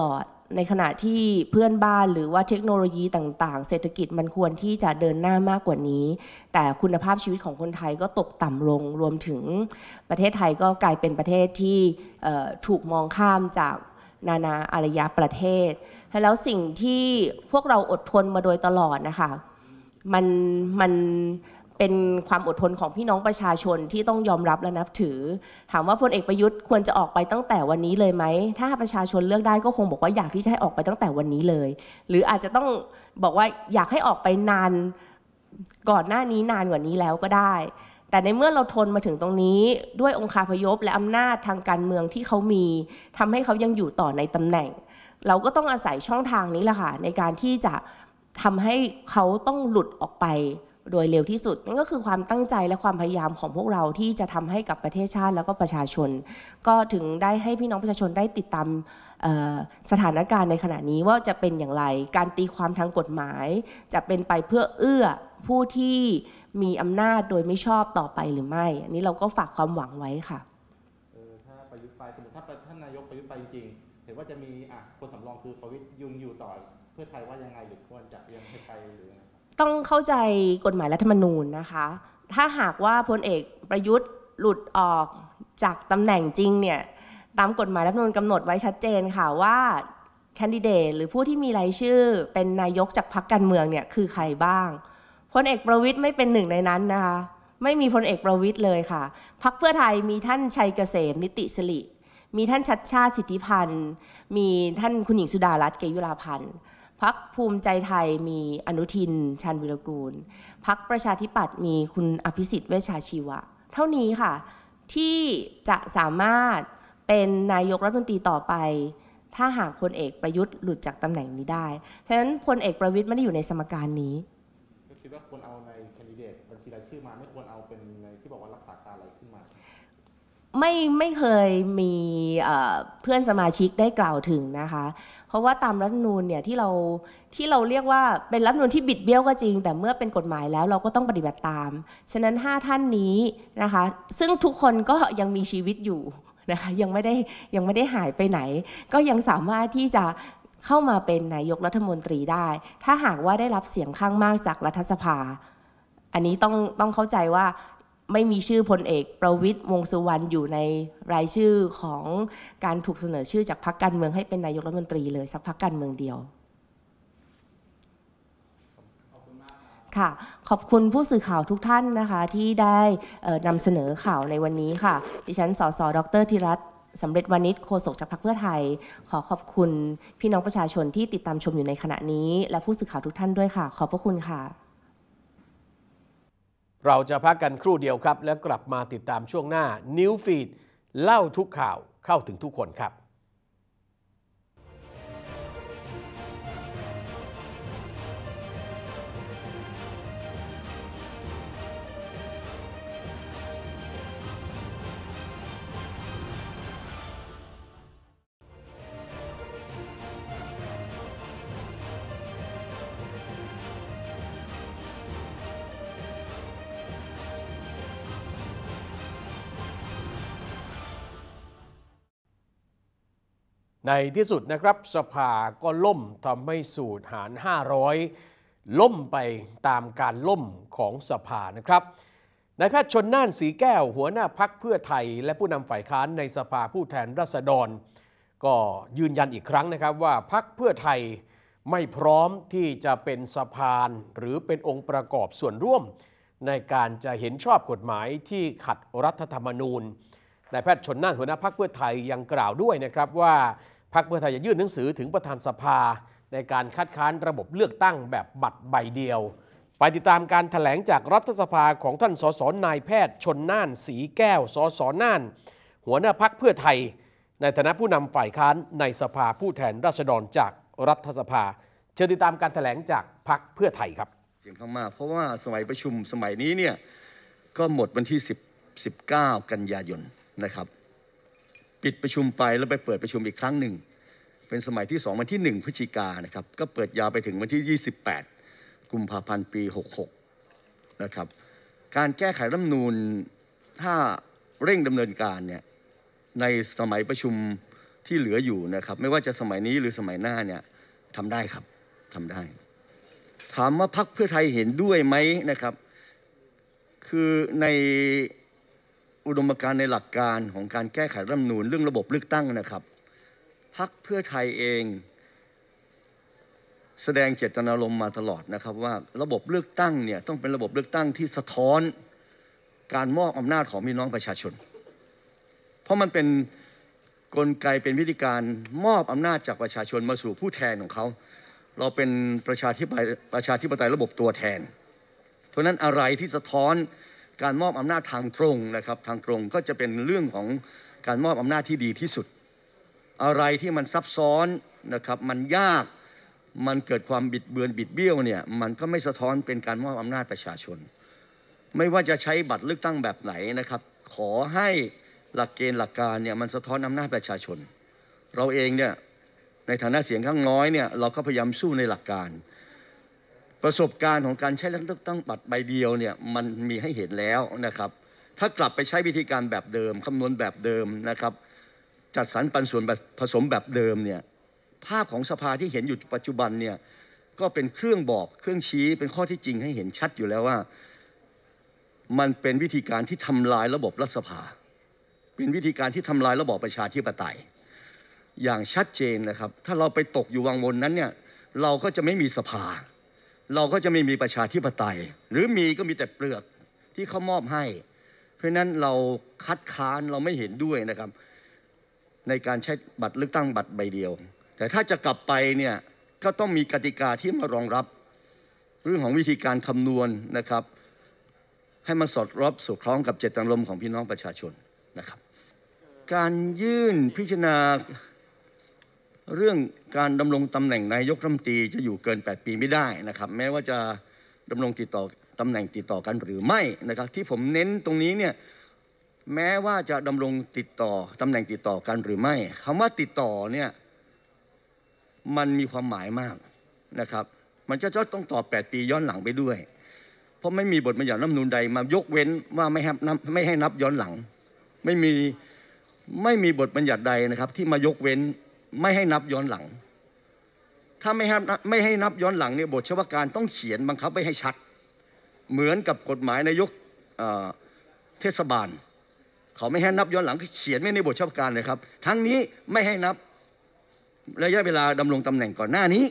[SPEAKER 2] ในขณะที่เพื่อนบ้านหรือว่าเทคโนโลยีต่างๆเศรษฐกิจมันควรที่จะเดินหน้ามากกว่านี้แต่คุณภาพชีวิตของคนไทยก็ตกต่ำลงรวมถึงประเทศไทยก็กลายเป็นประเทศที่ถูกมองข้ามจากนานาอารยประเทศแล้วสิ่งที่พวกเราอดทนมาโดยตลอดนะคะมันมันเป็นความอดทนของพี่น้องประชาชนที่ต้องยอมรับและนับถือถามว่าพลเอกประยุทธ์ควรจะออกไปตั้งแต่วันนี้เลยไหมถ้าประชาชนเลือกได้ก็คงบอกว่าอยากที่จะให้ออกไปตั้งแต่วันนี้เลยหรืออาจจะต้องบอกว่าอยากให้ออกไปนานก่อนหน้านี้นานกว่านี้แล้วก็ได้แต่ในเมื่อเราทนมาถึงตรงนี้ด้วยองคาพยพและอำนาจทางการเมืองที่เขามีทำให้เขายังอยู่ต่อในตำแหน่งเราก็ต้องอาศัยช่องทางนี้แหละค่ะในการที่จะทำให้เขาต้องหลุดออกไปโดยเร็วที่สุดนั่นก็คือความตั้งใจและความพยายามของพวกเราที่จะทำให้กับประเทศชาติแล้วก็ประชาชนก็ถึงได้ให้พี่น้องประชาชนได้ติดตามสถานการณ์ในขณะนี้ว่าจะเป็นอย่างไรการตีความทางกฎหมายจะเป็นไปเพื่อเอื้อผู้ที่มีอำนาจโดยไม่ชอบต่อไปหรือไม่อันนี้เราก็ฝากความหวังไว้ค่ะ
[SPEAKER 3] เออถ้าประยุทธ์ไปสมมติถ้าท่านนายกประยุทธ์ไปจริงเห็นว่าจะมีอ่ะคนสำรองคือประวิตรยุงอยู่ต่อเพื่อไทยว่ายังไงหรือควรจะยังให้ไปหรือ
[SPEAKER 2] ต้องเข้าใจกฎหมายรัฐธรรมนูญนะคะถ้าหากว่าพลเอกประยุทธ์หลุดออกจากตำแหน่งจริงเนี่ยตามกฎหมายรัฐธรรมนูญกำหนดไว้ชัดเจนค่ะว่าแคนดิเดตหรือผู้ที่มีรายชื่อเป็นนายกจากพรรคการเมืองเนี่ยคือใครบ้างพลเอกประวิตรไม่เป็นหนึ่งในนั้นนะคะไม่มีพลเอกประวิตรเลยค่ะพรรคเพื่อไทยมีท่านชัยเกษมนิติสิริมีท่านชัชชาติสิทธิพันธ์มีท่านคุณหญิงสุดารัตน์เกยุราพันธ์พรรคภูมิใจไทยมีอนุทินชาญวิรากูลพรรคประชาธิปัตย์มีคุณอภิสิทธิ์เวชชาชีวะเท่านี้ค่ะที่จะสามารถเป็นนายกรัฐมนตรีต่อไปถ้าหากพลเอกประยุทธ์หลุดจากตำแหน่งนี้ได้ฉะนั้นพลเอกประวิตรไม่ได้อยู่ในสมการนี้
[SPEAKER 3] ก็คิดว่าควรเอาในแคนดิเดตบัญชีรายชื่อมาไม่ควรเอาเป็นในที่บอกว่ารักษาการอะไรขึ้นมา
[SPEAKER 2] ไม่ไม่เคยมีเพื่อนสมาชิกได้กล่าวถึงนะคะเพราะว่าตามรัฐธรรมนูญเนี่ยที่เราที่เราเรียกว่าเป็นรัฐธรรมนูญที่บิดเบี้ยวก็จริงแต่เมื่อเป็นกฎหมายแล้วเราก็ต้องปฏิบัติตามฉะนั้นห้าท่านนี้นะคะซึ่งทุกคนก็ยังมีชีวิตอยู่นะคะยังไม่ได้ยังไม่ได้หายไปไหนก็ยังสามารถที่จะเข้ามาเป็นนายกรัฐมนตรีได้ถ้าหากว่าได้รับเสียงข้างมากจากรัฐสภาอันนี้ต้องต้องเข้าใจว่าไม่มีชื่อพลเอกประวิตรวงษ์สุวรรณอยู่ในรายชื่อของการถูกเสนอชื่อจากพรรคการเมืองให้เป็นนายกรัฐมนตรีเลยสักพรรคการเมืองเดียวค่ะขอบคุณผู้สื่อข่าวทุกท่านนะคะที่ได้นำเสนอข่าวในวันนี้ค่ะดิฉันสสดร.ธิรัตน์สำเร็จวานิชโฆษกจากพรรคเพื่อไทยขอขอบคุณพี่น้องประชาชนที่ติดตามชมอยู่ในขณะนี้และผู้สื่อข่าวทุกท่านด้วยค่ะขอบพระคุณค่ะ
[SPEAKER 1] เราจะพักกันครู่เดียวครับแล้วกลับมาติดตามช่วงหน้า News Feed เล่าทุกข่าวเข้าถึงทุกคนครับ ในที่สุดนะครับสภาก็ล่มทำให้สูตรหารห้าร้อยล่มไปตามการล่มของสภานะครับนายแพทย์ชลน่านสีแก้วหัวหน้าพรรคเพื่อไทยและผู้นำฝ่ายค้านในสภาผู้แทนราษฎรก็ยืนยันอีกครั้งนะครับว่าพรรคเพื่อไทยไม่พร้อมที่จะเป็นสะพานหรือเป็นองค์ประกอบส่วนร่วมในการจะเห็นชอบกฎหมายที่ขัดรัฐธรรมนูญนายแพทย์ชลน่านหัวหน้าพรรคเพื่อไทยยังกล่าวด้วยนะครับว่าพรรคเพื่อไทยจะยื่นหนังสือถึงประธานสภาในการคัดค้านระบบเลือกตั้งแบบบัตรใบเดียวไปติดตามการแถลงจากรัฐสภาของท่านสสนายแพทย์ชลน่านสีแก้วสสน่านหัวหน้าพรรคเพื่อไทยในฐานะผู้นำฝ่ายค้านในสภาผู้แทนราษฎรจากรัฐสภาเชิญติดตามการแถลงจากพรรคเพื่อไทยครับ
[SPEAKER 5] เสียงข้างมากเพราะว่าสมัยประชุมสมัยนี้เนี่ยก็หมดวันที่สิบ สิบเก้ากันยายนนะครับปิดประชุมไปแล้วไปเปิดประชุมอีกครั้งหนึ่งเป็นสมัยที่สองวันที่หนึ่งพฤศจิกายนนะครับก็เปิดยาวไปถึงวันที่ยี่สิบแปดกุมภาพันธ์ปีหกหกนะครับการแก้ไขรัฐธรรมนูญถ้าเร่งดำเนินการเนี่ยในสมัยประชุมที่เหลืออยู่นะครับไม่ว่าจะสมัยนี้หรือสมัยหน้าเนี่ยทำได้ครับทำได้ถามว่าพรรคเพื่อไทยเห็นด้วยไหมนะครับคือในอุดมการณ์ในหลักการของการแก้ไขรัฐธรรมนูญเรื่องระบบเลือกตั้งนะครับพรรคเพื่อไทยเองแสดงเจตนารมณ์มาตลอดนะครับว่าระบบเลือกตั้งเนี่ยต้องเป็นระบบเลือกตั้งที่สะท้อนการมอบอำนาจของพี่น้องประชาชนเพราะมันเป็นกลไกเป็นวิธีการมอบอำนาจจากประชาชนมาสู่ผู้แทนของเขาเราเป็นประชาธิปไตยประชาธิปไตยระบบตัวแทนเพราะนั้นอะไรที่สะท้อนการมอบอำนาจทางตรงนะครับทางตรงก็จะเป็นเรื่องของการมอบอำนาจที่ดีที่สุดอะไรที่มันซับซ้อนนะครับมันยากมันเกิดความบิดเบือนบิดเบี้ยวเนี่ยมันก็ไม่สะท้อนเป็นการมอบอำนาจประชาชนไม่ว่าจะใช้บัตรเลือกตั้งแบบไหนนะครับขอให้หลักเกณฑ์หลักการเนี่ยมันสะท้อนอำนาจประชาชนเราเองเนี่ยในฐานะเสียงข้างน้อยเนี่ยเราก็พยายามสู้ในหลักการประสบการณ์ของการใช้เลือกตั้งบัตรใบเดียวเนี่ยมันมีให้เห็นแล้วนะครับถ้ากลับไปใช้วิธีการแบบเดิมคำนวณแบบเดิมนะครับจัดสรรปันส่วนแบบผสมแบบเดิมเนี่ยภาพของสภาที่เห็นอยู่ปัจจุบันเนี่ยก็เป็นเครื่องบอกเครื่องชี้เป็นข้อที่จริงให้เห็นชัดอยู่แล้วว่ามันเป็นวิธีการที่ทำลายระบบรัฐสภาเป็นวิธีการที่ทำลายระบอบประชาธิปไตยอย่างชัดเจนนะครับถ้าเราไปตกอยู่วังวนนั้นเนี่ยเราก็จะไม่มีสภาเราก็จะไม่มีประชาธิปไตยหรือมีก็มีแต่เปลือกที่เขามอบให้เพราะนั้นเราคัดค้านเราไม่เห็นด้วยนะครับในการใช้บัตรเลือกตั้งบัตรใบเดียวแต่ถ้าจะกลับไปเนี่ยก็ต้องมีกติกาที่มารองรับเรื่องของวิธีการคำนวณนะครับให้มันสอดรับสอดคล้องกับเจตนารมณ์ของพี่น้องประชาชนนะครับการยื่นพิจารณาเรื่องการดำรงตำแหน่งนายกรัฐมนตรีจะอยู่เกินแปดปีไม่ได้นะครับแม้ว่าจะดำรงติดต่อตำแหน่งติดต่อกันหรือไม่นะครับที่ผมเน้นตรงนี้เนี่ยแม้ว่าจะดำรงติดต่อตำแหน่งติดต่อกันหรือไม่คำว่าติดต่อเนี่ยมันมีความหมายมากนะครับมันจะต้องต่อแปดปีย้อนหลังไปด้วยเพราะไม่มีบทบัญญัติรัฐธรรมนูญใดมายกเว้นว่าไม่ให้นับไม่ให้นับย้อนหลังไม่มีไม่มีบทบัญญัติใดนะครับที่มายกเว้นไม่ให้นับย้อนหลังถ้าไม่ให้ไม่ให้นับย้อนหลังเนี่ยบทเฉพาะการต้องเขียนบังคับไว้ให้ชัดเหมือนกับกฎหมายนายกเทศบาลเขาไม่ให้นับย้อนหลังเขียนไว้ในบทเฉพาะการเลยครับทั้งนี้ไม่ให้นับระยะเวลาดำรงตำแหน่งก่อนหน้านี้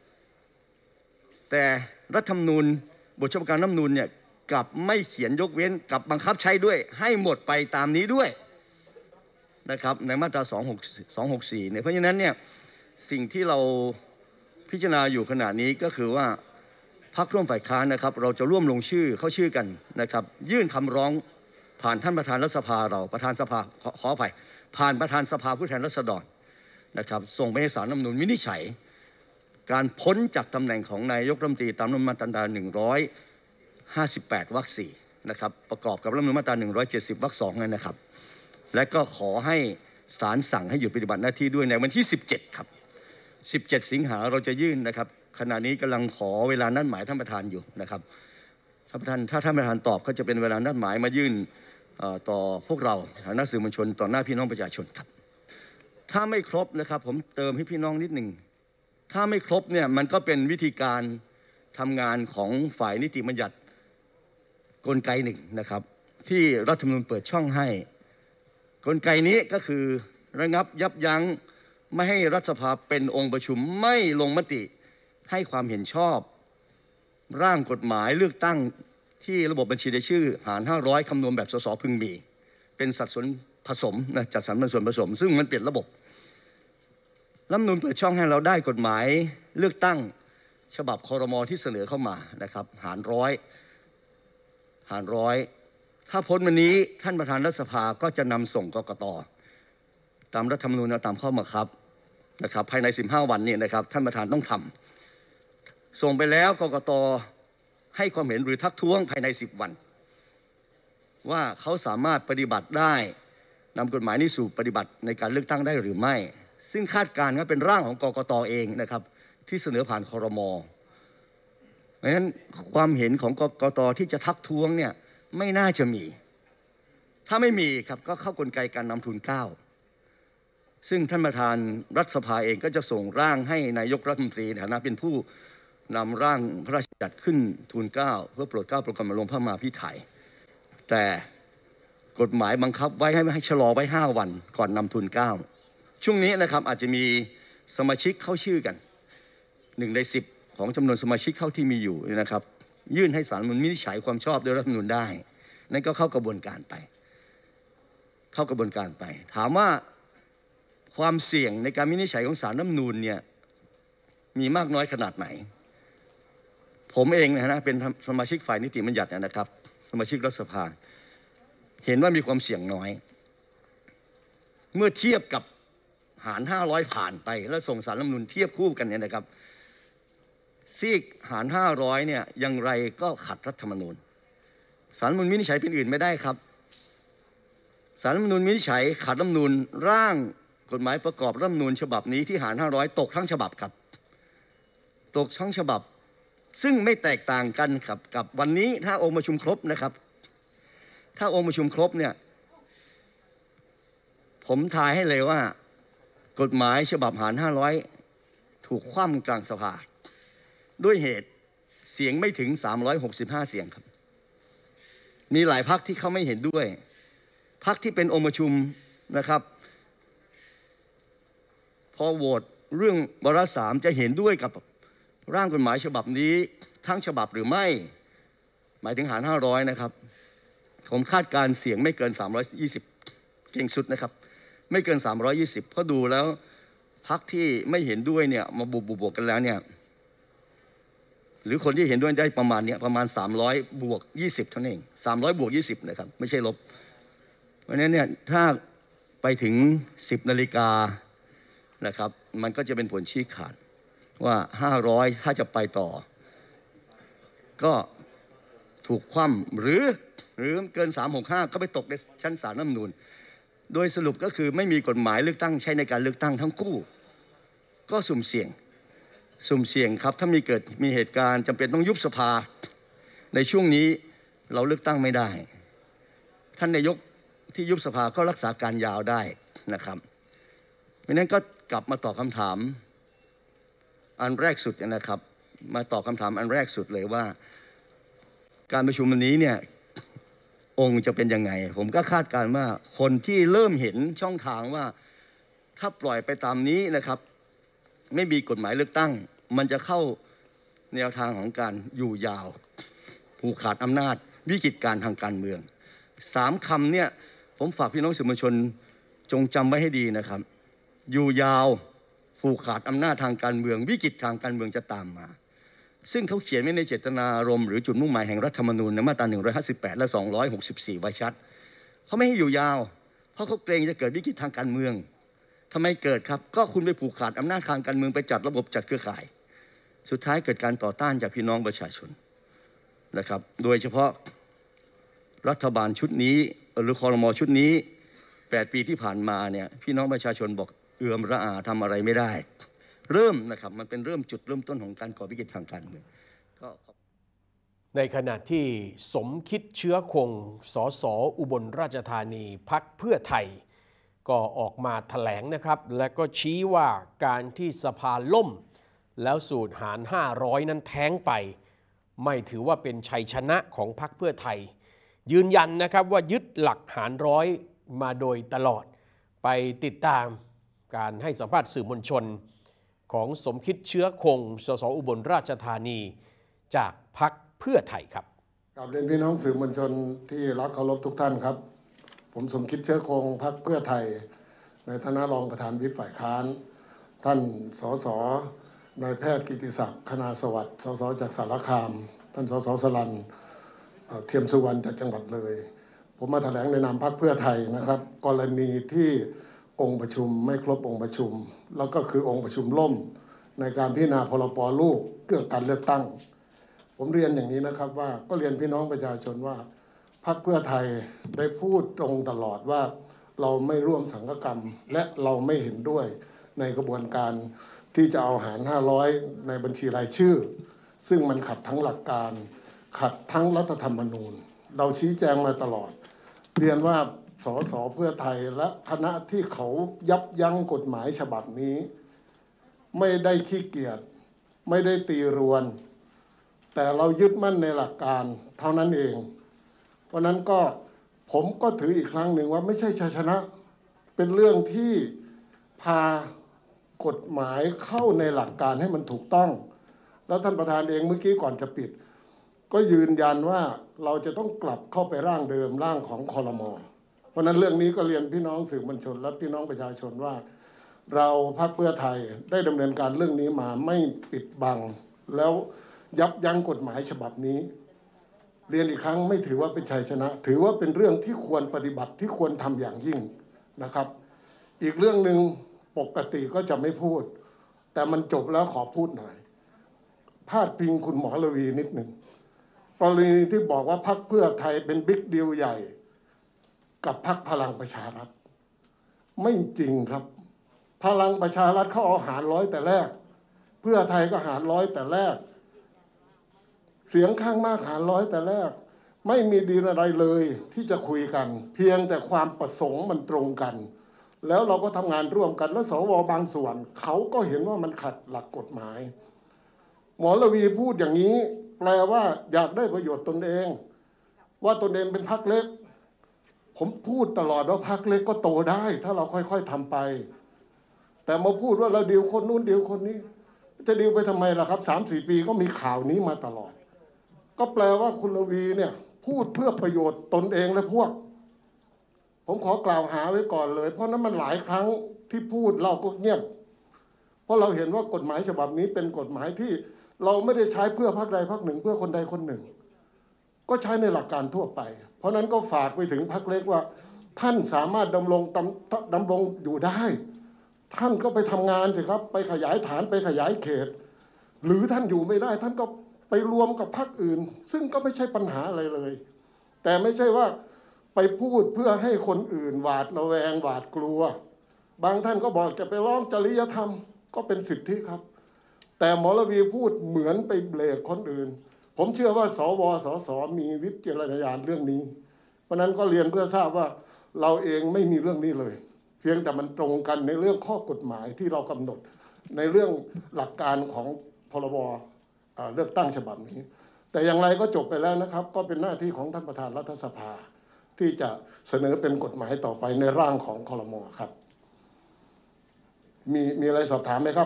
[SPEAKER 5] แต่รัฐธรรมนูญบทเฉพาะการรัฐธรรมนูญเนี่ยกลับไม่เขียนยกเว้นกลับบังคับใช้ด้วยให้หมดไปตามนี้ด้วยนะครับในมาตราสองหกสี่เนี่ยเพราะฉะนั้นเนี่ยสิ่งที่เราพิจารณาอยู่ขณะนี้ก็คือว่าพรรคร่วมฝ่ายค้านนะครับเราจะร่วมลงชื่อเข้าชื่อกันนะครับยื่นคำร้องผ่านท่านประธานรัฐสภาเราประธานสภาขอขออภัยผ่านประธานสภาผู้แทนราษฎรนะครับส่งไปให้ศาลรัฐธรรมนูญวินิจฉัยการพ้นจากตำแหน่งของนายกรัฐมนตรีตามรัฐธรรมนูญมาตราหนึ่งร้อยห้าสิบแปดวรรคสี่นะครับประกอบกับรัฐธรรมนูญมาตราหนึ่งร้อยเจ็ดสิบวรรคสองนั่นนะครับและก็ขอให้ศาลสั่งให้หยุดปฏิบัติหน้าที่ด้วยในวันที่สิบเจ็ดครับสิบเจ็ดสิงหาเราจะยื่นนะครับขณะนี้กำลังขอเวลานัดหมายท่านประธานอยู่นะครับท่านประธานถ้าท่านประธานตอบก็จะเป็นเวลานัดหมายมายื่นต่อพวกเราฐานะสื่อมวลชนต่อหน้าพี่น้องประชาชนครับถ้าไม่ครบนะครับผมเติมให้พี่น้องนิดหนึ่งถ้าไม่ครบเนี่ยมันก็เป็นวิธีการทำงานของฝ่ายนิติบัญญัติกลไกหนึ่งนะครับที่รัฐธรรมนูญเปิดช่องให้กลไกนี้ก็คือระงับยับยั้งไม่ให้รัฐสภาเป็นองค์ประชุมไม่ลงมติให้ความเห็นชอบร่างกฎหมายเลือกตั้งที่ระบบบัญชีรายชื่อหารห้าร้อยคำนวณแบบสสพึงมีเป็นสัดส่วนผสมนะจัดสรรเป็นส่วนผสมซึ่งมันเปลี่ยนระบบรัฐธรรมนูญเปิดช่องให้เราได้กฎหมายเลือกตั้งฉบับครม.ที่เสนอเข้ามานะครับหารร้อยหารร้อยถ้าพ้นวันนี้ท่านประธานรัฐสภาก็จะนำส่งกกต.ตามรัฐธรรมนูญตามข้อบังคับนะครับภายในสิบห้าวันนี้นะครับท่านประธานต้องทำส่งไปแล้วกกต.ให้ความเห็นหรือทักท้วงภายในสิบวันว่าเขาสามารถปฏิบัติได้นำกฎหมายนี้สู่ปฏิบัติในการเลือกตั้งได้หรือไม่ซึ่งคาดการณ์ว่าเป็นร่างของกกต.เองนะครับที่เสนอผ่านครม.เพราะฉะนั้นความเห็นของกกต.ที่จะทักท้วงเนี่ยไม่น่าจะมีถ้าไม่มีครับก็เข้ากลไกการนำทุนเกล้าซึ่งท่านประธานรัฐสภาเองก็จะส่งร่างให้นายกรัฐมนตรีในฐานะเป็นผู้นำร่างพระราชบัญญัติขึ้นทูลเกล้าเพื่อโปรดเกล้าโปรดกระหม่อมลงพระมหาภิไธยแต่กฎหมายบังคับไว้ให้ให้ชะลอไว้ห้าวันก่อนนำทูลเกล้าช่วงนี้นะครับอาจจะมีสมาชิกเข้าชื่อกันหนึ่งในสิบของจำนวนสมาชิกเท่าที่มีอยู่นะครับยื่นให้ศาลรัฐธรรมนูญวินิจฉัยความชอบโดยรัฐธรรมนูญได้นั่นก็เข้ากระบวนการไปเข้ากระบวนการไปถามว่าความเสี่ยงในการวินิจฉัยของศาลรัฐธรรมนูญเนี่ยมีมากน้อยขนาดไหนผมเองนะฮะเป็นสมาชิกฝ่ายนิติบัญญัตินะครับสมาชิกรัฐสภาเห็นว่ามีความเสี่ยงน้อยเมื่อเทียบกับหารห้าร้อยผ่านไปแล้วส่งศาลรัฐธรรมนูญเทียบคู่กันเนี่ยนะครับซีกหารห้าร้อยเนี่ยอย่างไรก็ขัดรัฐธรรมนูญศาลรัฐธรรมนูญวินิจฉัยเป็นอื่นไม่ได้ครับศาลรัฐธรรมนูญวินิจฉัยขัดรัฐธรรมนูญร่างกฎหมายประกอบรัฐธรรมนูญฉบับนี้ที่หารห้าร้อยตกทั้งฉบับครับตกทั้งฉบับซึ่งไม่แตกต่างกันครับกับวันนี้ถ้าองค์ประชุมครบนะครับถ้าองค์ประชุมครบเนี่ยผมทายให้เลยว่ากฎหมายฉบับหารห้าร้อยถูกคว่ำกลางสภาด้วยเหตุเสียงไม่ถึงสามร้อยหกสิบห้าเสียงครับมีหลายพรรคที่เขาไม่เห็นด้วยพรรคที่เป็นองค์ประชุมนะครับพอโหวตเรื่องวาระสามจะเห็นด้วยกับร่างกฎหมายฉบับนี้ทั้งฉบับหรือไม่หมายถึงหารห้าร้อยนะครับผมคาดการเสียงไม่เกินสามร้อยยี่สิบเก่งสุดนะครับไม่เกินสามร้อยยี่สิบเพราะดูแล้วพรรคที่ไม่เห็นด้วยเนี่ยมาบวกบวกกันแล้วเนี่ยหรือคนที่เห็นด้วยได้ประมาณเนี้ยประมาณสามร้อยบวกยี่สิบเท่านั้นเองสามร้อยบวกยี่สิบนะครับไม่ใช่ลบเพราะฉะนั้นเนี่ยถ้าไปถึงสิบนาฬิกานะครับมันก็จะเป็นผลชี้ขาดว่าห้าร้อยถ้าจะไปต่อก็ถูกคว่ำหรือหรือเกินสามหกห้าก็ไปตกในชั้นศาลรัฐธรรมนูญโดยสรุปก็คือไม่มีกฎหมายเลือกตั้งใช้ในการเลือกตั้งทั้งคู่ก็สุ่มเสี่ยงสุ่มเสี่ยงครับถ้ามีเกิดมีเหตุการณ์จำเป็นต้องยุบสภาในช่วงนี้เราเลือกตั้งไม่ได้ท่านนายกที่ยุบสภาก็รักษาการยาวได้นะครับเพราะนั้นก็กลับมาตอบคำถามอันแรกสุดนะครับมาตอบคำถามอันแรกสุดเลยว่าการประชุมวันนี้เนี่ยองค์จะเป็นยังไงผมก็คาดการณ์ว่าคนที่เริ่มเห็นช่องทางว่าถ้าปล่อยไปตามนี้นะครับไม่มีกฎหมายเลือกตั้งมันจะเข้าแนวทางของการอยู่ยาวผูกขาดอำนาจวิกฤตการทางการเมืองสามคำเนี่ยผมฝากพี่น้องสื่อมวลชนจงจำไว้ให้ดีนะครับอยู่ยาวผูกขาดอำนาจทางการเมืองวิกฤตทางการเมืองจะตามมาซึ่งเขาเขียนไว้ในเจตนารมณ์หรือจุดมุ่งหมายแห่งรัฐธรรมนูญในมาตราหนึ่งร้อยห้าสิบแปดและสองร้อยหกสิบสี่ไว้ชัดเขาไม่ให้อยู่ยาวเพราะเขาเกรงจะเกิดวิกฤตทางการเมืองทำไมเกิดครับก็คุณไปผูกขาดอำนาจทางการเมืองไปจัดระบบจัดเครือข่ายสุดท้ายเกิดการต่อต้านจากพี่น้องประชาชนนะครับโดยเฉพาะรัฐบาลชุดนี้หรือครม.ชุดนี้แปดปีที่ผ่านมาเนี่ยพี่น้องประชาชนบอกเอื่อมระอาทำอะไรไม่ได้เริ่มนะครับมันเป็นเริ่มจุดเริ่มต้นของการก่อวิกฤตทางการเมืองก็
[SPEAKER 1] ในขณะที่สมคิดเชื้อคงสสอุบลราชธานีพรรคเพื่อไทยก็ออกมาแถลงนะครับและก็ชี้ว่าการที่สภาล่มแล้วสูตรหารห้าร้อยนั้นแท้งไปไม่ถือว่าเป็นชัยชนะของพรรคเพื่อไทยยืนยันนะครับว่ายึดหลักหารร้อยมาโดยตลอดไปติดตามการให้สัมภาษณ์สื่อมวลชนของสมคิดเชื้อคงสสอุบลราชธานีจากพรรคเพื่อไทยครับ
[SPEAKER 6] กราบเรียนพี่น้องสื่อมวลชนที่รักเคารพทุกท่านครับผมสมคิดเชื้อคงพรรคเพื่อไทยในฐานะรองประธานวิปฝ่ายค้านท่านสสนายแพทย์กิติศักดิ์คณาสวัสดิ์สสจากสารคามท่านสสสลันเทียมสุวรรณจากจังหวัดเลยผมมาแถลงในนามพรรคเพื่อไทยนะครับกรณีที่องค์ประชุมไม่ครบองค์ประชุมแล้วก็คือองค์ประชุมล่มในการพิจารณาพรบลูกเรื่องการเลือกตั้งผมเรียนอย่างนี้นะครับว่าก็เรียนพี่น้องประชาชนว่าพรรคเพื่อไทยได้พูดตรงตลอดว่าเราไม่ร่วมสังฆกรรมและเราไม่เห็นด้วยในกระบวนการที่จะเอาหารห้าร้อยในบัญชีรายชื่อซึ่งมันขัดทั้งหลักการขัดทั้งรัฐธรรมนูญเราชี้แจงมาตลอดเรียนว่าสสเพื่อไทยและคณะที่เขายับยั้งกฎหมายฉบับนี้ไม่ได้ขี้เกียจไม่ได้ตีรวนแต่เรายึดมั่นในหลักการเท่านั้นเองเพราะนั้นก็ผมก็ถืออีกครั้งหนึ่งว่าไม่ใช่ชัยชนะเป็นเรื่องที่พากฎหมายเข้าในหลักการให้มันถูกต้องแล้วท่านประธานเองเมื่อกี้ก่อนจะปิดก็ยืนยันว่าเราจะต้องกลับเข้าไปร่างเดิมร่างของครม.เพราะนั้นเรื่องนี้ก็เรียนพี่น้องสื่อมวลชนและพี่น้องประชาชนว่าเราพรรคเพื่อไทยได้ดำเนินการเรื่องนี้มาไม่ปิดบังแล้วยับยั้งกฎหมายฉบับนี้เรียนอีกครั้งไม่ถือว่าเป็นชัยชนะถือว่าเป็นเรื่องที่ควรปฏิบัติที่ควรทำอย่างยิ่งนะครับอีกเรื่องหนึ่งปกติก็จะไม่พูดแต่มันจบแล้วขอพูดหน่อยพาดพิงคุณหมอระวีนิดหนึ่งกรณีที่บอกว่าพรรคเพื่อไทยเป็นบิ๊กดีลใหญ่กับพรรคพลังประชารัฐไม่จริงครับพลังประชารัฐเขาเอาหารร้อยแต่แรกเพื่อไทยก็หารร้อยแต่แรกเสียงข้างมากหารร้อยแต่แรกไม่มีดีลอะไรเลยที่จะคุยกันเพียงแต่ความประสงค์มันตรงกันแล้วเราก็ทำงานร่วมกันและสวบางส่วนเขาก็เห็นว่ามันขัดหลักกฎหมายหมอระวีพูดอย่างนี้แปลว่าอยากได้ประโยชน์ตนเองว่าตนเองเป็นพรรคเล็กผมพูดตลอดว่าพรรคเล็กก็โตได้ถ้าเราค่อยๆทำไปแต่มาพูดว่าเราดีลคนนู้นดีลคนนี้จะดีลไปทำไมล่ะครับสามสี่ปีก็มีข่าวนี้มาตลอดก็แปลว่าคุณระวีเนี่ยพูดเพื่อประโยชน์ตนเองและพวกผมขอกล่าวหาไว้ก่อนเลยเพราะนั้นมันหลายครั้งที่พูดเราก็เงียบเพราะเราเห็นว่ากฎหมายฉบับนี้เป็นกฎหมายที่เราไม่ได้ใช้เพื่อพรรคใดพรรคหนึ่งเพื่อคนใดคนหนึ่งก็ใช้ในหลักการทั่วไปเพราะนั้นก็ฝากไปถึงพรรคเล็กว่าท่านสามารถดำรงดำรงอยู่ได้ท่านก็ไปทำงานสิครับไปขยายฐานไปขยายเขตหรือท่านอยู่ไม่ได้ท่านก็ไปรวมกับพรรคอื่นซึ่งก็ไม่ใช่ปัญหาอะไรเลยแต่ไม่ใช่ว่าไปพูดเพื่อให้คนอื่นหวาดระแวงหวาดกลัวบางท่านก็บอกจะไปร้องจริยธรรมก็เป็นสิทธิครับแต่หมอระวีพูดเหมือนไปเบรกคนอื่นผมเชื่อว่าสวสสมีวิจารณญาณเรื่องนี้เพราะนั้นก็เรียนเพื่อทราบว่าเราเองไม่มีเรื่องนี้เลยเพียงแต่มันตรงกันในเรื่องข้อกฎหมายที่เรากำหนดในเรื่องหลักการของพรบเลือกตั้งฉบับนี้แต่อย่างไรก็จบไปแล้วนะครับก็เป็นหน้าที่ของท่านประธานรัฐสภาที่จะเสนอเป็นกฎหมายต่อไปในร่างของครม.ครับมีมีอะไรสอบถามไหมครับ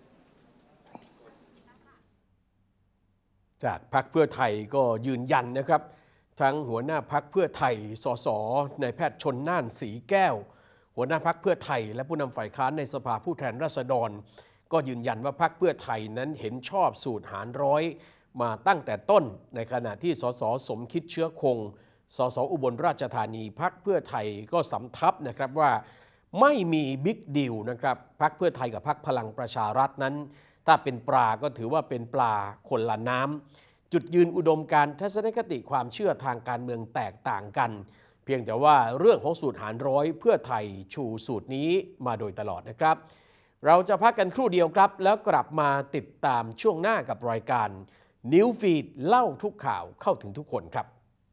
[SPEAKER 1] จากพรรคเพื่อไทยก็ยืนยันนะครับทั้งหัวหน้าพรรคเพื่อไทยสสนายแพทย์ชลน่านศรีแก้วหัวหน้าพรรคเพื่อไทยและผู้นำฝ่ายค้านในสภาผู้แทนราษฎรก็ยืนยันว่าพรรคเพื่อไทยนั้นเห็นชอบสูตรหารร้อยมาตั้งแต่ต้นในขณะที่สสสมคิดเชื้อคงสสอุบลราชธานีพรรคเพื่อไทยก็สำทับนะครับว่าไม่มีบิ๊กดีลนะครับพรรคเพื่อไทยกับพรรคพลังประชารัฐนั้นถ้าเป็นปลาก็ถือว่าเป็นปลาคนละน้ำจุดยืนอุดมการณ์ทัศนคติความเชื่อทางการเมืองแตกต่างกันเพียงแต่ว่าเรื่องของสูตรหารร้อยเพื่อไทยชูสูตรนี้มาโดยตลอดนะครับเราจะพักกันครู่เดียวครับแล้วกลับมาติดตามช่วงหน้ากับรายการนิวฟีดเล่าทุกข่าวเข้าถึงทุกคนครับ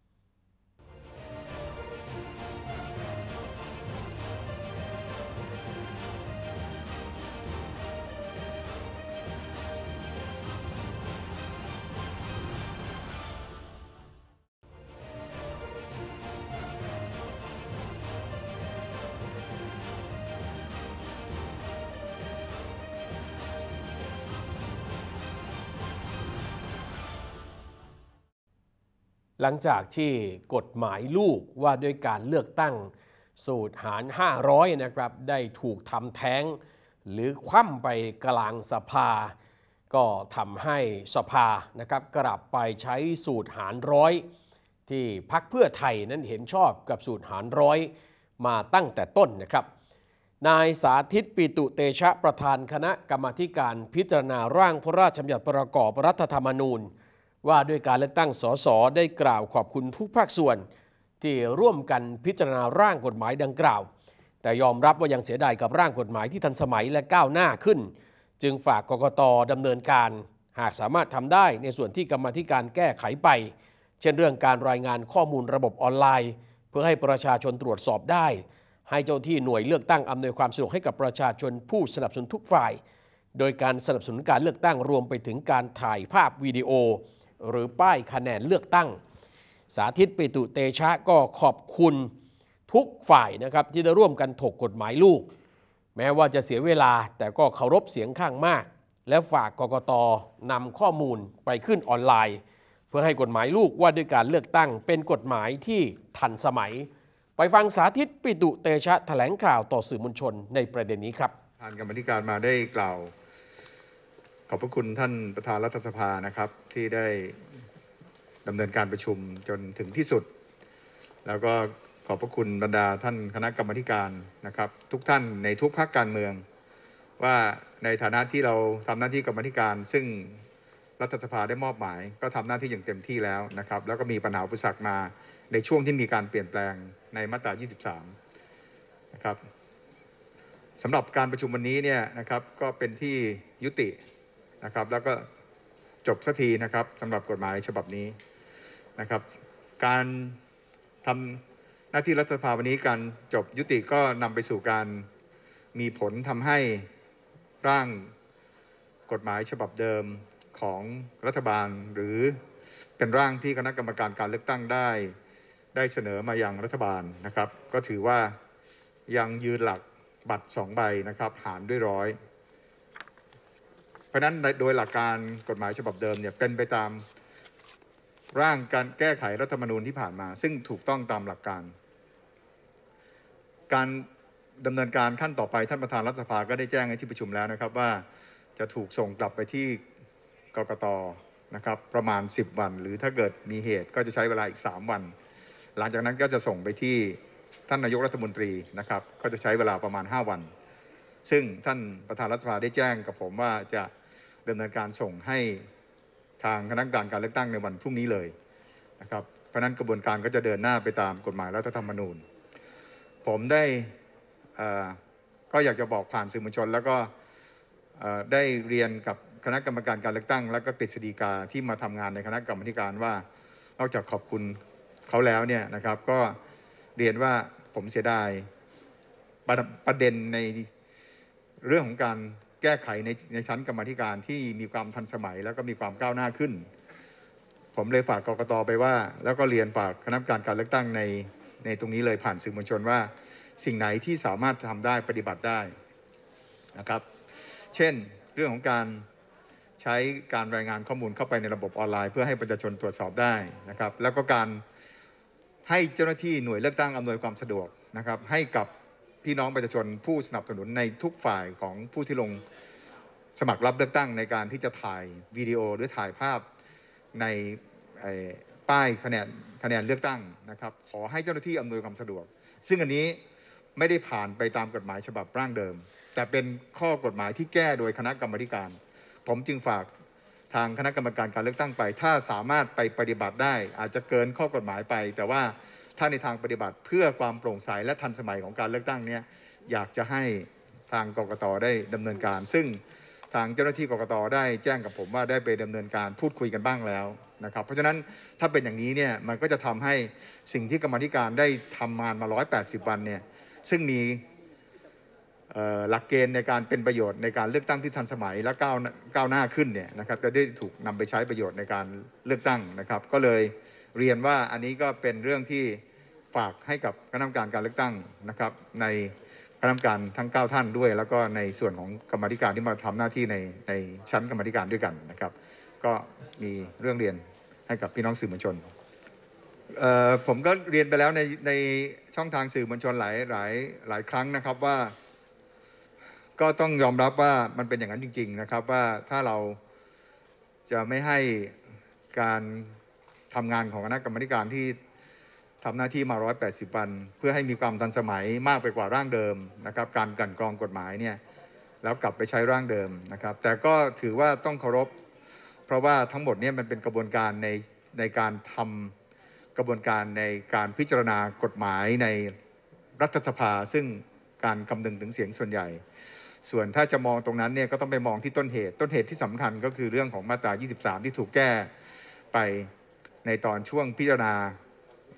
[SPEAKER 1] หลังจากที่กฎหมายลูกว่าด้วยการเลือกตั้งสูตรหารห้าร้อยนะครับได้ถูกทำแท้งหรือคว่ำไปกลางสภาก็ทำให้สภานะครับกลับไปใช้สูตรหารร้อยที่พรรคเพื่อไทยนั้นเห็นชอบกับสูตรหารร้อยมาตั้งแต่ต้นนะครับนายสาธิตปิตุเตชะประธานคณะกรรมาธิการพิจารณาร่างพระราชบัญญัติประกอบรัฐธรรมนูญว่าด้วยการเลือกตั้งสสได้กล่าวขอบคุณทุกภาคส่วนที่ร่วมกันพิจารณาร่างกฎหมายดังกล่าวแต่ยอมรับว่ายังเสียดายกับร่างกฎหมายที่ทันสมัยและก้าวหน้าขึ้นจึงฝากกกต.ดำเนินการหากสามารถทำได้ในส่วนที่กรรมาธิการแก้ไขไปเช่นเรื่องการรายงานข้อมูลระบบออนไลน์เพื่อให้ประชาชนตรวจสอบได้ให้เจ้าที่หน่วยเลือกตั้งอำนวยความสะดวกให้กับประชาชนผู้สนับสนุนทุกฝ่ายโดยการสนับสนุนการเลือกตั้งรวมไปถึงการถ่ายภาพวิดีโอหรือป้ายคะแนนเลือกตั้งสาธิตปิตุเตชะก็ขอบคุณทุกฝ่ายนะครับที่ได้ร่วมกันถกกฎหมายลูกแม้ว่าจะเสียเวลาแต่ก็เคารพเสียงข้างมากและฝากกกต.นำข้อมูลไปขึ้นออนไลน์เพื่อให้กฎหมายลูกว่าด้วยการเลือกตั้งเป็นกฎหมายที่ทันสมัยไปฟังสาธิตปิตุเตชะแถลงข่าวต่อสื่อมวลชนในประเด็นนี้ครับ
[SPEAKER 7] ทางกรรมธิการมาได้กล่าวขอบพระคุณท่านประธานรัฐสภานะครับที่ได้ดำเนินการประชุมจนถึงที่สุดแล้วก็ขอบพระคุณบรรดาท่านคณะกรรมการนะครับทุกท่านในทุกพรรคการเมืองว่าในฐานะที่เราทำหน้าที่กรรมธิการซึ่งรัฐสภาได้มอบหมายก็ทำหน้าที่อย่างเต็มที่แล้วนะครับแล้วก็มีปัญหาอุปสรรคมาในช่วงที่มีการเปลี่ยนแปลงในมาตรายี่สิบสามนะครับสำหรับการประชุมวันนี้เนี่ยนะครับก็เป็นที่ยุตินะครับแล้วก็จบสักทีนะครับสำหรับกฎหมายฉบับนี้นะครับการทำหน้าที่รัฐสภาวันนี้การจบยุติก็นำไปสู่การมีผลทำให้ร่างกฎหมายฉบับเดิมของรัฐบาลหรือเป็นร่างที่คณะกรรมการการเลือกตั้งได้ได้เสนอมายังรัฐบาลนะครับก็ถือว่ายังยืนหลักบัตรสองใบนะครับหารด้วยร้อยเพราะฉะนั้นโดยหลักการกฎหมายฉบับเดิมเนี่ยเป็นไปตามร่างการแก้ไขรัฐธรรมนูญที่ผ่านมาซึ่งถูกต้องตามหลักการการดำเนินการขั้นต่อไปท่านประธานรัฐสภาก็ได้แจ้งให้ที่ประชุมแล้วนะครับว่าจะถูกส่งกลับไปที่กกต.นะครับประมาณสิบวันหรือถ้าเกิดมีเหตุก็จะใช้เวลาอีกสามวันหลังจากนั้นก็จะส่งไปที่ท่านนายกรัฐมนตรีนะครับก็จะใช้เวลาประมาณห้าวันซึ่งท่านประธานรัฐสภาได้แจ้งกับผมว่าจะดำเนินการส่งให้ทางคณะกรรมการการเลือกตั้งในวันพรุ่งนี้เลยนะครับเพราะนั้นกระบวนการก็จะเดินหน้าไปตามกฎหมายรัฐธรรมนูญผมได้ก็อยากจะบอกผ่านสื่อมวลชนแล้วก็ได้เรียนกับคณะกรรมการการเลือกตั้งและก็กฤษฎีกาที่มาทำงานในคณะกรรมการว่านอกจากขอบคุณเขาแล้วเนี่ยนะครับก็เรียนว่าผมเสียดายประเด็นในเรื่องของการแก้ไขในในชั้นกรรมธิการที่มีความทันสมัยแล้วก็มีความก้าวหน้าขึ้นผมเลยฝากกกต.ไปว่าแล้วก็เรียนฝากคณะกรรมการการเลือกตั้งในในตรงนี้เลยผ่านสื่อมวลชนว่าสิ่งไหนที่สามารถทำได้ปฏิบัติได้นะครับเช่นเรื่องของการใช้การรายงานข้อมูลเข้าไปในระบบออนไลน์เพื่อให้ประชาชนตรวจสอบได้นะครับแล้วก็การให้เจ้าหน้าที่หน่วยเลือกตั้งอำนวยความสะดวกนะครับให้กับพี่น้องประชาชนผู้สนับสนุนในทุกฝ่ายของผู้ที่ลงสมัครรับเลือกตั้งในการที่จะถ่ายวิดีโอหรือถ่ายภาพในป้ายคะแนนคะแนนเลือกตั้งนะครับขอให้เจ้าหน้าที่อำนวยความสะดวกซึ่งอันนี้ไม่ได้ผ่านไปตามกฎหมายฉบับร่างเดิมแต่เป็นข้อกฎหมายที่แก้โดยคณะกรรมการผมจึงฝากทางคณะกรรมการการเลือกตั้งไปถ้าสามารถไปปฏิบัติได้อาจจะเกินข้อกฎหมายไปแต่ว่าถ้าในทางปฏิบัติเพื่อความโปร่งใสและทันสมัยของการเลือกตั้งเนี่ยอยากจะให้ทางกกต.ได้ดำเนินการซึ่งทางเจ้าหน้าที่กกต.ได้แจ้งกับผมว่าได้ไปดำเนินการพูดคุยกันบ้างแล้วนะครับเพราะฉะนั้นถ้าเป็นอย่างนี้เนี่ยมันก็จะทำให้สิ่งที่กรรมธิการได้ทำงานมาหนึ่งร้อยแปดสิบวันเนี่ยซึ่งมีหลักเกณฑ์ในการเป็นประโยชน์ในการเลือกตั้งที่ทันสมัยและก้าวก้าวหน้าขึ้นเนี่ยนะครับจะได้ถูกนำไปใช้ประโยชน์ในการเลือกตั้งนะครับก็เลยเรียนว่าอันนี้ก็เป็นเรื่องที่ฝากให้กับคณะกรรมการการเลือกตั้งนะครับในคณะกรรมการทั้งเก้าท่านด้วยแล้วก็ในส่วนของกรรมธิการที่มาทำหน้าที่ในในชั้นกรรมธิการด้วยกันนะครับก็มีเรื่องเรียนให้กับพี่น้องสื่อมวลชนผมก็เรียนไปแล้วในในช่องทางสื่อมวลชนหลายหลายหลายครั้งนะครับว่าก็ต้องยอมรับว่ามันเป็นอย่างนั้นจริงๆนะครับว่าถ้าเราจะไม่ให้การทำงานของคณะกรรมการที่ทำหน้าที่มาหนึ่งร้อยแปดสิบวันเพื่อให้มีความทันสมัยมากไปกว่าร่างเดิมนะครับการกลั่นกรองกฎหมายเนี่ยแล้วกลับไปใช้ร่างเดิมนะครับแต่ก็ถือว่าต้องเคารพเพราะว่าทั้งหมดเนี่ยมันเป็นกระบวนการในในการทำกระบวนการในการพิจารณากฎหมายในรัฐสภาซึ่งการคำนึงถึงเสียงส่วนใหญ่ส่วนถ้าจะมองตรงนั้นเนี่ยก็ต้องไปมองที่ต้นเหตุต้นเหตุที่สำคัญก็คือเรื่องของมาตรายี่สิบสามที่ถูกแก้ไปในตอนช่วงพิจารณา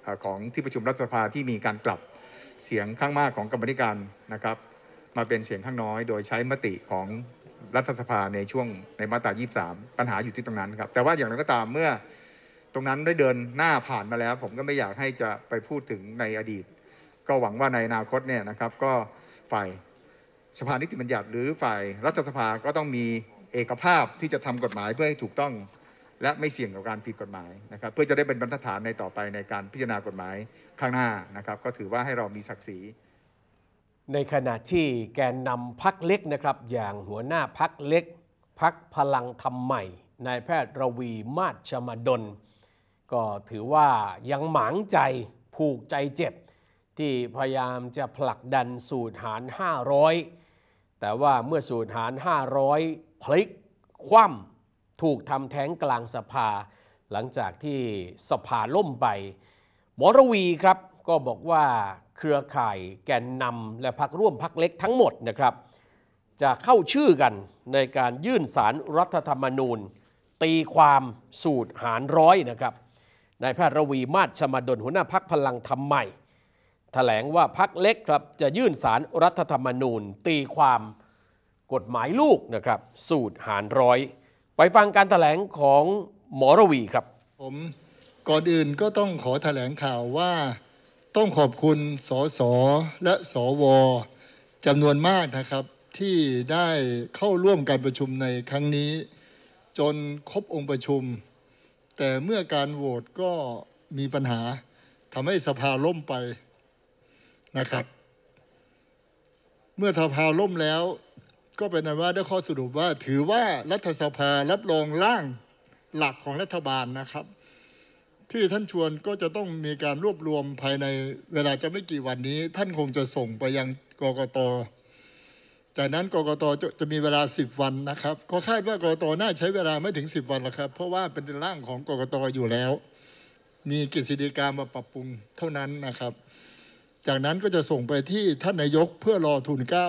[SPEAKER 7] ของที่ประชุมรัฐสภาที่มีการกลับเสียงข้างมากของกรรมาธิการนะครับมาเป็นเสียงข้างน้อยโดยใช้มติของรัฐสภาในช่วงในมาตรายี่สิบสามปัญหาอยู่ที่ตรงนั้นครับแต่ว่าอย่างไรก็ตามเมื่อตรงนั้นได้เดินหน้าผ่านมาแล้วผมก็ไม่อยากให้จะไปพูดถึงในอดีตก็หวังว่าในอนาคตเนี่ยนะครับก็ฝ่ายสภานิติบัญญัติหรือฝ่ายรัฐสภาก็ต้องมีเอกภาพที่จะทำกฎหมายเพื่อให้ถูกต้องและไม่เสี่ยงกับการผิดกฎหมายนะครับเพื่อจะได้เป็นบรรทัดฐานในต่อไปในการพิจารณากฎหมายข้างหน้านะครับก็ถือว่าให้เรามีศักดิ์ศรี
[SPEAKER 1] ในขณะที่แกนนำพรรคเล็กนะครับอย่างหัวหน้าพรรคเล็กพรรคพลังธรรมใหม่นายแพทย์ระวีมาศชมดลก็ถือว่ายังหมางใจผูกใจเจ็บที่พยายามจะผลักดันสูตรหารห้าร้อยแต่ว่าเมื่อสูตรหารห้าร้อยพลิกคว่ำถูกทำแท้งกลางสภาหลังจากที่สภาล่มไปหมอระวีครับก็บอกว่าเครือข่ายแกนนำและพรรคร่วมพรรคเล็กทั้งหมดนะครับจะเข้าชื่อกันในการยื่นสารรัฐธรรมนูญตีความสูตรหารร้อยนะครับนายแพทย์ระวีมาศชมดลหัวหน้าพรรคพลังธรรมใหม่แถลงว่าพรรคเล็กครับจะยื่นสารรัฐธรรมนูญตีความกฎหมายลูกนะครับสูตรหารร้อยไปฟังการแถลงของหมอระวีครับ
[SPEAKER 8] ผมก่อนอื่นก็ต้องขอแถลงข่าวว่าต้องขอบคุณสสและสวจำนวนมากนะครับที่ได้เข้าร่วมการประชุมในครั้งนี้จนครบองค์ประชุมแต่เมื่อการโหวตก็มีปัญหาทำให้สภาล่มไปนะครับเมื่อสภาล่มแล้วก็เป็นนั้นว่าได้ข้อสรุปว่าถือว่ารัฐสภารับรองร่างหลักของรัฐบาลนะครับที่ท่านชวนก็จะต้องมีการรวบรวมภายในเวลาจะไม่กี่วันนี้ท่านคงจะส่งไปยังกกต.จากนั้นกกต.จะจะมีเวลาสิบวันนะครับก็คาดว่ากกต.น่าใช้เวลาไม่ถึงสิบวันหรอกครับเพราะว่าเป็นร่างของกกต.อยู่แล้วมีกฤษฎีกามาปรับปรุงเท่านั้นนะครับจากนั้นก็จะส่งไปที่ท่านนายกเพื่อรอทูลเกล้า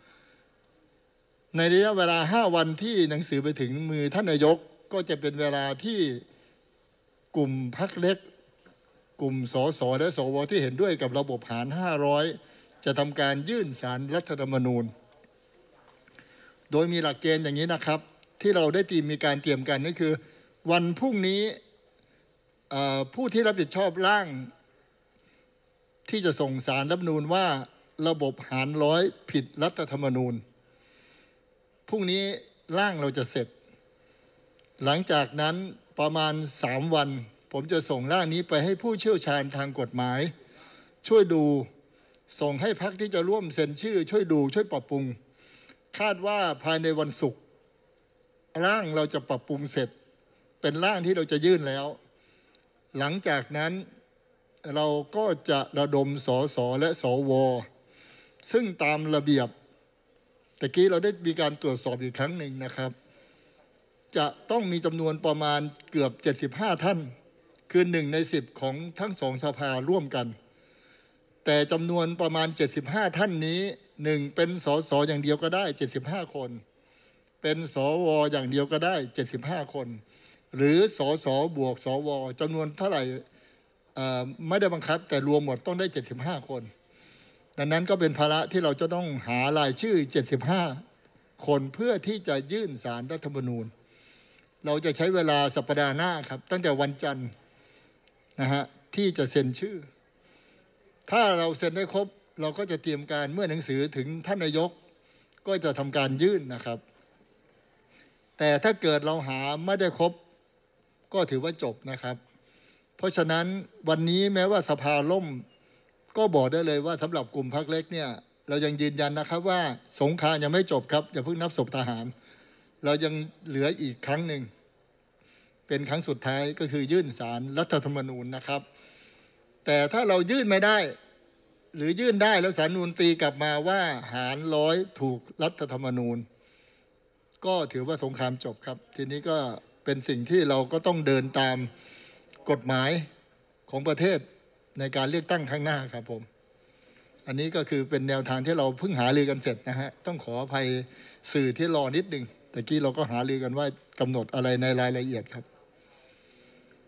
[SPEAKER 8] ในระยะเวลาห้าวันที่หนังสือไปถึงมือท่านนายกก็จะเป็นเวลาที่กลุ่มพรรคเล็กกลุ่มสสและสวที่เห็นด้วยกับระบบหารห้าร้อยจะทำการยื่นสารรัฐธรรมนูญโดยมีหลักเกณฑ์อย่างนี้นะครับที่เราได้ตีมีการเตรียมกันนั่นคือวันพรุ่งนี้ผู้ที่รับผิดชอบร่างที่จะส่งสารรัฐธรรมนูญว่าระบบหารร้อยผิดรัฐธรรมนูญพรุ่งนี้ร่างเราจะเสร็จหลังจากนั้นประมาณสามวันผมจะส่งร่างนี้ไปให้ผู้เชี่ยวชาญทางกฎหมายช่วยดูส่งให้พรรคที่จะร่วมเซ็นชื่อช่วยดูช่วยปรับปรุงคาดว่าภายในวันศุกร์ร่างเราจะปรับปรุงเสร็จเป็นร่างที่เราจะยื่นแล้วหลังจากนั้นเราก็จะระดมสสและสวซึ่งตามระเบียบตะกี้เราได้มีการตรวจสอบอีกครั้งหนึ่งนะครับจะต้องมีจำนวนประมาณเกือบเจ็ดสิบห้าท่านคือหนึ่งในสิบของทั้งสองสภาร่วมกันแต่จำนวนประมาณเจ็ดสิบห้าท่านนี้หนึ่งเป็นสสอย่างเดียวก็ได้เจ็ดสิบห้าคนเป็นสวอย่างเดียวก็ได้เจ็ดสิบห้าคนหรือสสบวกสวจำนวนเท่าไหร่ไม่ได้บังคับแต่รวมหมดต้องได้เจ็ดสิบห้าคนดังนั้นก็เป็นภาระที่เราจะต้องหารายชื่อเจ็ดสิบห้าคนเพื่อที่จะยื่นสารรัฐธรรมนูญเราจะใช้เวลาสัปดาห์หน้าครับตั้งแต่วันจันทร์นะฮะที่จะเซ็นชื่อถ้าเราเซ็นได้ครบเราก็จะเตรียมการเมื่อหนังสือถึงท่านนายกก็จะทำการยื่นนะครับแต่ถ้าเกิดเราหาไม่ได้ครบก็ถือว่าจบนะครับเพราะฉะนั้นวันนี้แม้ว่าสภาล่มก็บอกได้เลยว่าสำหรับกลุ่มพรรคเล็กเนี่ยเรายังยืนยันนะครับว่าสงครามยังไม่จบครับอย่าเพิ่งนับศพทหารเรายังเหลืออีกครั้งหนึ่งเป็นครั้งสุดท้ายก็คือยื่นสารรัฐธรรมนูญนะครับแต่ถ้าเรายื่นไม่ได้หรือยื่นได้แล้วศาลรัฐธรรมนูญตีกลับมาว่าหารร้อยถูกรัฐธรรมนูญก็ถือว่าสงครามจบครับทีนี้ก็เป็นสิ่งที่เราก็ต้องเดินตามกฎหมายของประเทศในการเลือกตั้งข้างหน้าครับผมอันนี้ก็คือเป็นแนวทางที่เราเพิ่งหารือกันเสร็จนะฮะต้องขออภัยสื่อที่รอนิดนึงแต่กี้เราก็หารือกันว่ากำหนดอะไรในรายละเอียดครับ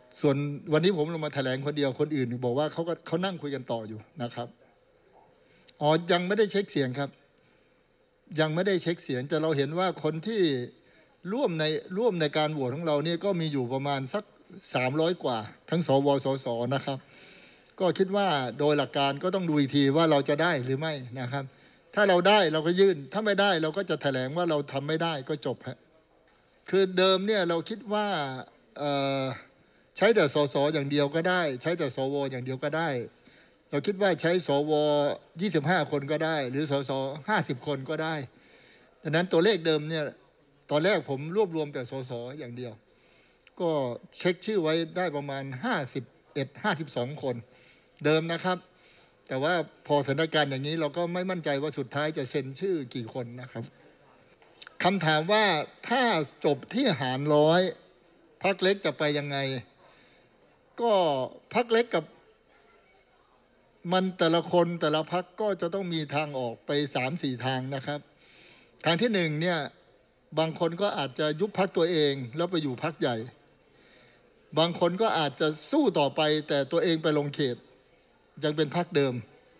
[SPEAKER 8] ส่วนวันนี้ผมลงมาแถลงคนเดียวคนอื่นบอกว่าเขาก็เขานั่งคุยกันต่ออยู่นะครับอ๋อยังไม่ได้เช็คเสียงครับยังไม่ได้เช็คเสียงแต่เราเห็นว่าคนที่ร่วมในร่วมในการโหวตของเราเนี่ยก็มีอยู่ประมาณสักสามร้อยกว่าทั้งสวสสนะครับก็คิดว่าโดยหลักการก็ต้องดูอีกทีว่าเราจะได้หรือไม่นะครับถ้าเราได้เราก็ยื่นถ้าไม่ได้เราก็จะแถลงว่าเราทำไม่ได้ก็จบฮะคือเดิมเนี่ยเราคิดว่าใช้แต่สสอย่างเดียวก็ได้ใช้แต่สวอย่างเดียวก็ได้เราคิดว่าใช้สวยี่สิบห้าคนก็ได้หรือสสห้าสิบคนก็ได้ดังนั้นตัวเลขเดิมเนี่ยตอนแรกผมรวบรวมแต่สสอย่างเดียวก็เช็คชื่อไว้ได้ประมาณห้าสิบเอ็ด ห้าสิบสองคนเดิมนะครับแต่ว่าพอสถานการณ์อย่างนี้เราก็ไม่มั่นใจว่าสุดท้ายจะเซ็นชื่อกี่คนนะครับคำถามว่าถ้าจบที่หารร้อยพรรคเล็กจะไปยังไงก็พรรคเล็กกับมันแต่ละคนแต่ละพรรคก็จะต้องมีทางออกไปสามสี่ทางนะครับทางที่หนึ่งเนี่ยบางคนก็อาจจะยุบพรรคตัวเองแล้วไปอยู่พรรคใหญ่บางคนก็อาจจะสู้ต่อไปแต่ตัวเองไปลงเขตยังเป็นพรรคเดิม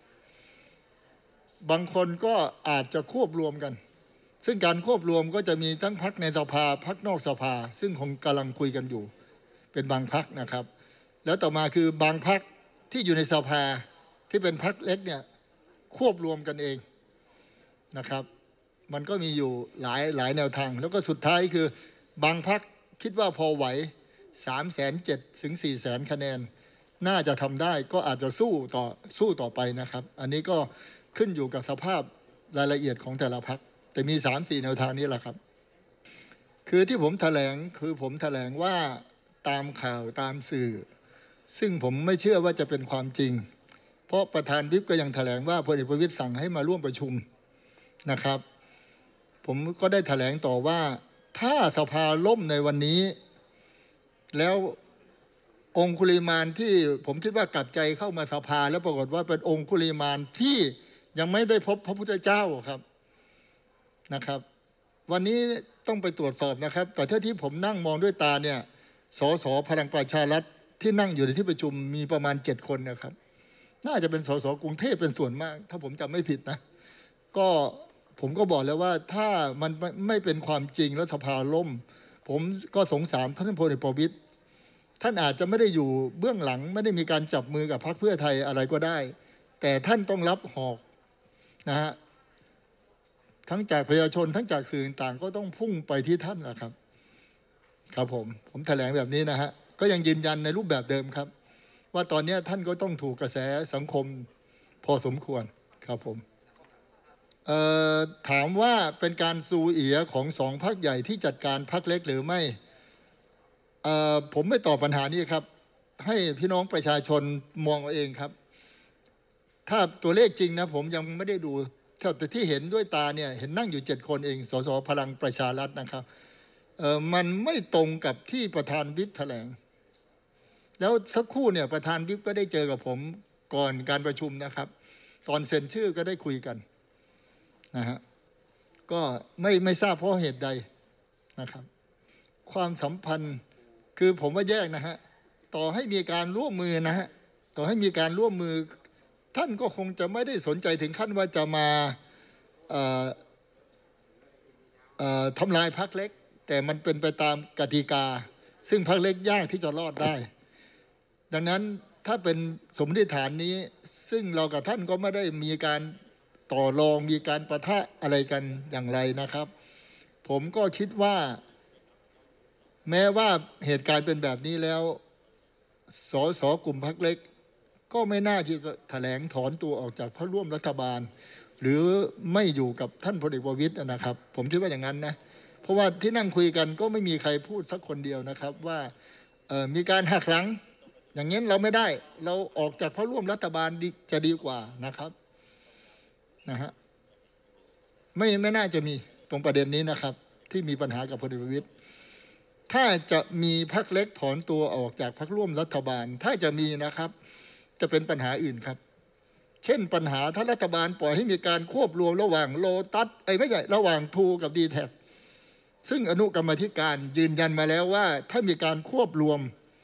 [SPEAKER 8] บางคนก็อาจจะควบรวมกันซึ่งการควบรวมก็จะมีทั้งพรรคในสภาพรรคนอกสภาซึ่งคงกำลังคุยกันอยู่เป็นบางพรรคนะครับแล้วต่อมาคือบางพรรคที่อยู่ในสภาที่เป็นพรรคเล็กเนี่ยควบรวมกันเองนะครับมันก็มีอยู่หลายหลายแนวทางแล้วก็สุดท้ายคือบางพรรคคิดว่าพอไหวสามแสนเจ็ดถึงสี่แสนคะแนนน่าจะทำได้ก็อาจจะสู้ต่อสู้ต่อไปนะครับอันนี้ก็ขึ้นอยู่กับสภาพรายละเอียดของแต่ละพรรคแต่มีสามสี่แนวทางนี้แหละครับคือที่ผมแถลงคือผมแถลงว่าตามข่าวตามสื่อซึ่งผมไม่เชื่อว่าจะเป็นความจริงเพราะประธานวิปก็ยังแถลงว่าพลเอกประวิตรสั่งให้มาร่วมประชุมนะครับผมก็ได้แถลงต่อว่าถ้าสภาล่มในวันนี้แล้วองคุลิมานที่ผมคิดว่ากลับใจเข้ามาสภาแล้วปรากฏว่าเป็นองคุลิมานที่ยังไม่ได้พบพระพุทธเจ้าครับนะครับวันนี้ต้องไปตรวจสอบนะครับแต่เท่าที่ผมนั่งมองด้วยตาเนี่ยสสพลังประชารัฐที่นั่งอยู่ในที่ประชุมมีประมาณเจ็ดคนนะครับน่าจะเป็นสสกรุงเทพเป็นส่วนมากถ้าผมจำไม่ผิดนะก็ผมก็บอกแล้วว่าถ้ามันไม่เป็นความจริงแล้วสภาล่มผมก็สงสารท่านพลเอกประวิตรท่านอาจจะไม่ได้อยู่เบื้องหลังไม่ได้มีการจับมือกับพรรคเพื่อไทยอะไรก็ได้แต่ท่านต้องรับหอกนะฮะทั้งจากประชาชนทั้งจากสื่อต่างก็ต้องพุ่งไปที่ท่านนะครับครับผมผมแถลงแบบนี้นะฮะก็ยังยืนยันในรูปแบบเดิมครับว่าตอนนี้ท่านก็ต้องถูกกระแสสังคมพอสมควรครับผมเอ่อถามว่าเป็นการซูเอียของสองพรรคใหญ่ที่จัดการพรรคเล็กหรือไม่เอ่อผมไม่ตอบปัญหานี้ครับให้พี่น้องประชาชนมองเอาเองครับถ้าตัวเลขจริงนะผมยังไม่ได้ดูแต่ที่เห็นด้วยตาเนี่ยเห็นนั่งอยู่เจ็ดคนเองสสพลังประชารัฐนะครับเอ่อมันไม่ตรงกับที่ประธานวิปแถลงแล้วสักครู่เนี่ยประธานวิปก็ได้เจอกับผมก่อนการประชุมนะครับตอนเซ็นชื่อก็ได้คุยกันนะฮะก็ไม่ไม่ทราบเพราะเหตุใดนะครับความสัมพันธ์คือผมว่าแยกนะฮะต่อให้มีการร่วมมือนะฮะต่อให้มีการร่วมมือท่านก็คงจะไม่ได้สนใจถึงขั้นว่าจะมาเอ่อเอ่อทำลายพรรคเล็กแต่มันเป็นไปตามกติกาซึ่งพรรคเล็กยากที่จะรอดได้ดังนั้นถ้าเป็นสมมติฐานนี้ซึ่งเรากับท่านก็ไม่ได้มีการต่อรองมีการปะทะอะไรกันอย่างไรนะครับผมก็คิดว่าแม้ว่าเหตุการณ์เป็นแบบนี้แล้วสสกลุ่มพรรคเล็กก็ไม่น่าที่จะแถลงถอนตัวออกจากพรรคร่วมรัฐบาลหรือไม่อยู่กับท่านพลเอกประวิตรนะครับผมคิดว่าอย่างนั้นนะเพราะว่าที่นั่งคุยกันก็ไม่มีใครพูดสักคนเดียวนะครับว่ามีการหักหลังอย่างนี้เราไม่ได้เราออกจากพรรคร่วมรัฐบาลจะดีกว่านะครับนะฮะไม่ไม่น่าจะมีตรงประเด็นนี้นะครับที่มีปัญหากับพลเอกประวิตรถ้าจะมีพรรคเล็กถอนตัวออกจากพรรคร่วมรัฐบาลถ้าจะมีนะครับจะเป็นปัญหาอื่นครับเช่นปัญหาถ้ารัฐบาลปล่อยให้มีการควบรวมระหว่างโลตัสไอ้ไม่ใช่ระหว่างทูกับดีแท็กซึ่งอนุกรรมธิการยืนยันมาแล้วว่าถ้ามีการควบรวม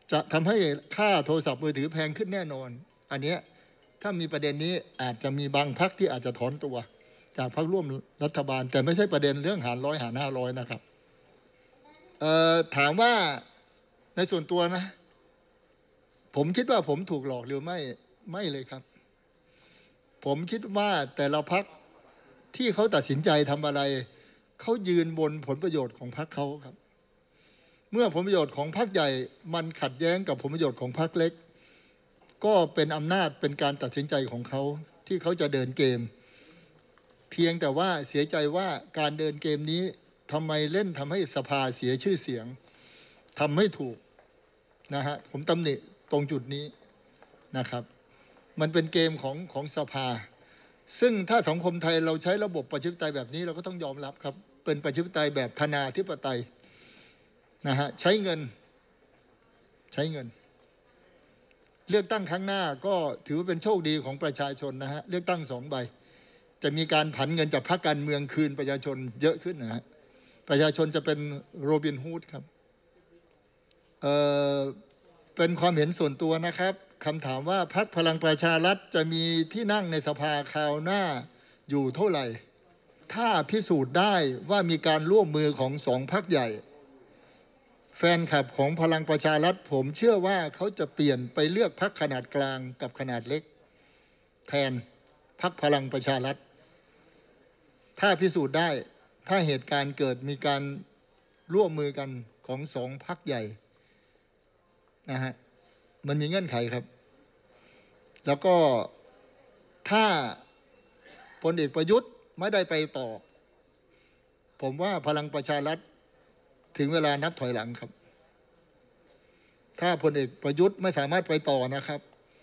[SPEAKER 8] จะทำให้ค่าโทรศัพท์มือถือแพงขึ้นแน่นอนอันนี้ถ้ามีประเด็นนี้อาจจะมีบางพรรคที่อาจจะถอนตัวจากพรรคร่วมรัฐบาลแต่ไม่ใช่ประเด็นเรื่องหารร้อยหารห้าร้อยนะครับถามว่าในส่วนตัวนะผมคิดว่าผมถูกหลอกหรือไม่ไม่เลยครับผมคิดว่าแต่ละพรรคที่เขาตัดสินใจทำอะไรเขายืนบนผลประโยชน์ของพรรคเขาครับเมื่อผลประโยชน์ของพรรคใหญ่มันขัดแย้งกับผลประโยชน์ของพรรคเล็กก็เป็นอำนาจเป็นการตัดสินใจของเขาที่เขาจะเดินเกมเพียงแต่ว่าเสียใจว่าการเดินเกมนี้ทำไมเล่นทำให้สภาเสียชื่อเสียงทำไม่ถูกนะฮะผมตำหนิตรงจุดนี้นะครับมันเป็นเกมของของสภาซึ่งถ้าสังคมไทยเราใช้ระบบประชาธิปไตยแบบนี้เราก็ต้องยอมรับครับเป็นประชาธิปไตยแบบธนาธิปไตยนะฮะใช้เงินใช้เงินเลือกตั้งครั้งหน้าก็ถือว่าเป็นโชคดีของประชาชนนะฮะเลือกตั้งสองใบจะมีการผันเงินจากพรรคการเมืองคืนประชาชนเยอะขึ้นนะฮะประชาชนจะเป็นโรบินฮูดครับเอ่อเป็นความเห็นส่วนตัวนะครับคำถามว่าพรรคพลังประชารัฐจะมีที่นั่งในสภาคราวหน้าอยู่เท่าไหร่ถ้าพิสูจน์ได้ว่ามีการร่วมมือของสองพรรคใหญ่แฟนคลับของพลังประชารัฐผมเชื่อว่าเขาจะเปลี่ยนไปเลือกพรรคขนาดกลางกับขนาดเล็กแทนพรรคพลังประชารัฐถ้าพิสูจน์ได้ถ้าเหตุการณ์เกิดมีการร่วมมือกันของสองพรรคใหญ่นะฮะมันมีเงื่อนไขครับแล้วก็ถ้าพลเอกประยุทธ์ไม่ได้ไปต่อผมว่าพลังประชารัฐถึงเวลานับถอยหลังครับถ้าพลเอกประยุทธ์ไม่สามารถไปต่อนะครับ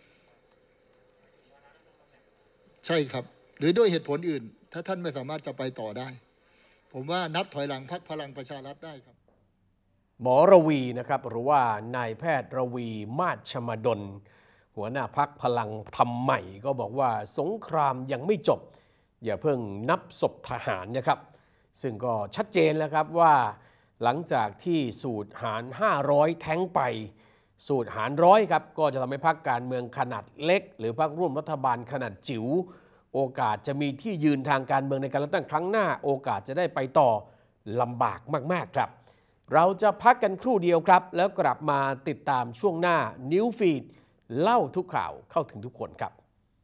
[SPEAKER 8] ใช่ครับหรือด้วยเหตุผลอื่นถ้าท่านไม่สามารถจะไปต่อได้ผมว่านับถอยหลังพรรคพลังประชารัฐได้ครับ
[SPEAKER 1] หมอระวีนะครับหรือว่านายแพทย์ระวีมาศชมดลหัวหน้าพรรคพลังธรรมใหม่ก็บอกว่าสงครามยังไม่จบอย่าเพิ่งนับศพทหารนะครับซึ่งก็ชัดเจนแล้วครับว่าหลังจากที่สูตรหารห้าร้อยแท้งไปสูตรหารร้อยครับก็จะทำให้พรรคการเมืองขนาดเล็กหรือพรรคร่วมรัฐบาลขนาดจิ๋วโอกาสจะมีที่ยืนทางการเมืองในการเลือกตั้งครั้งหน้าโอกาสจะได้ไปต่อลำบากมากๆครับเราจะพักกันครู่เดียวครับแล้วกลับมาติดตามช่วงหน้า New Feed เล่าทุกข่าวเข้าถึงทุกคนครับ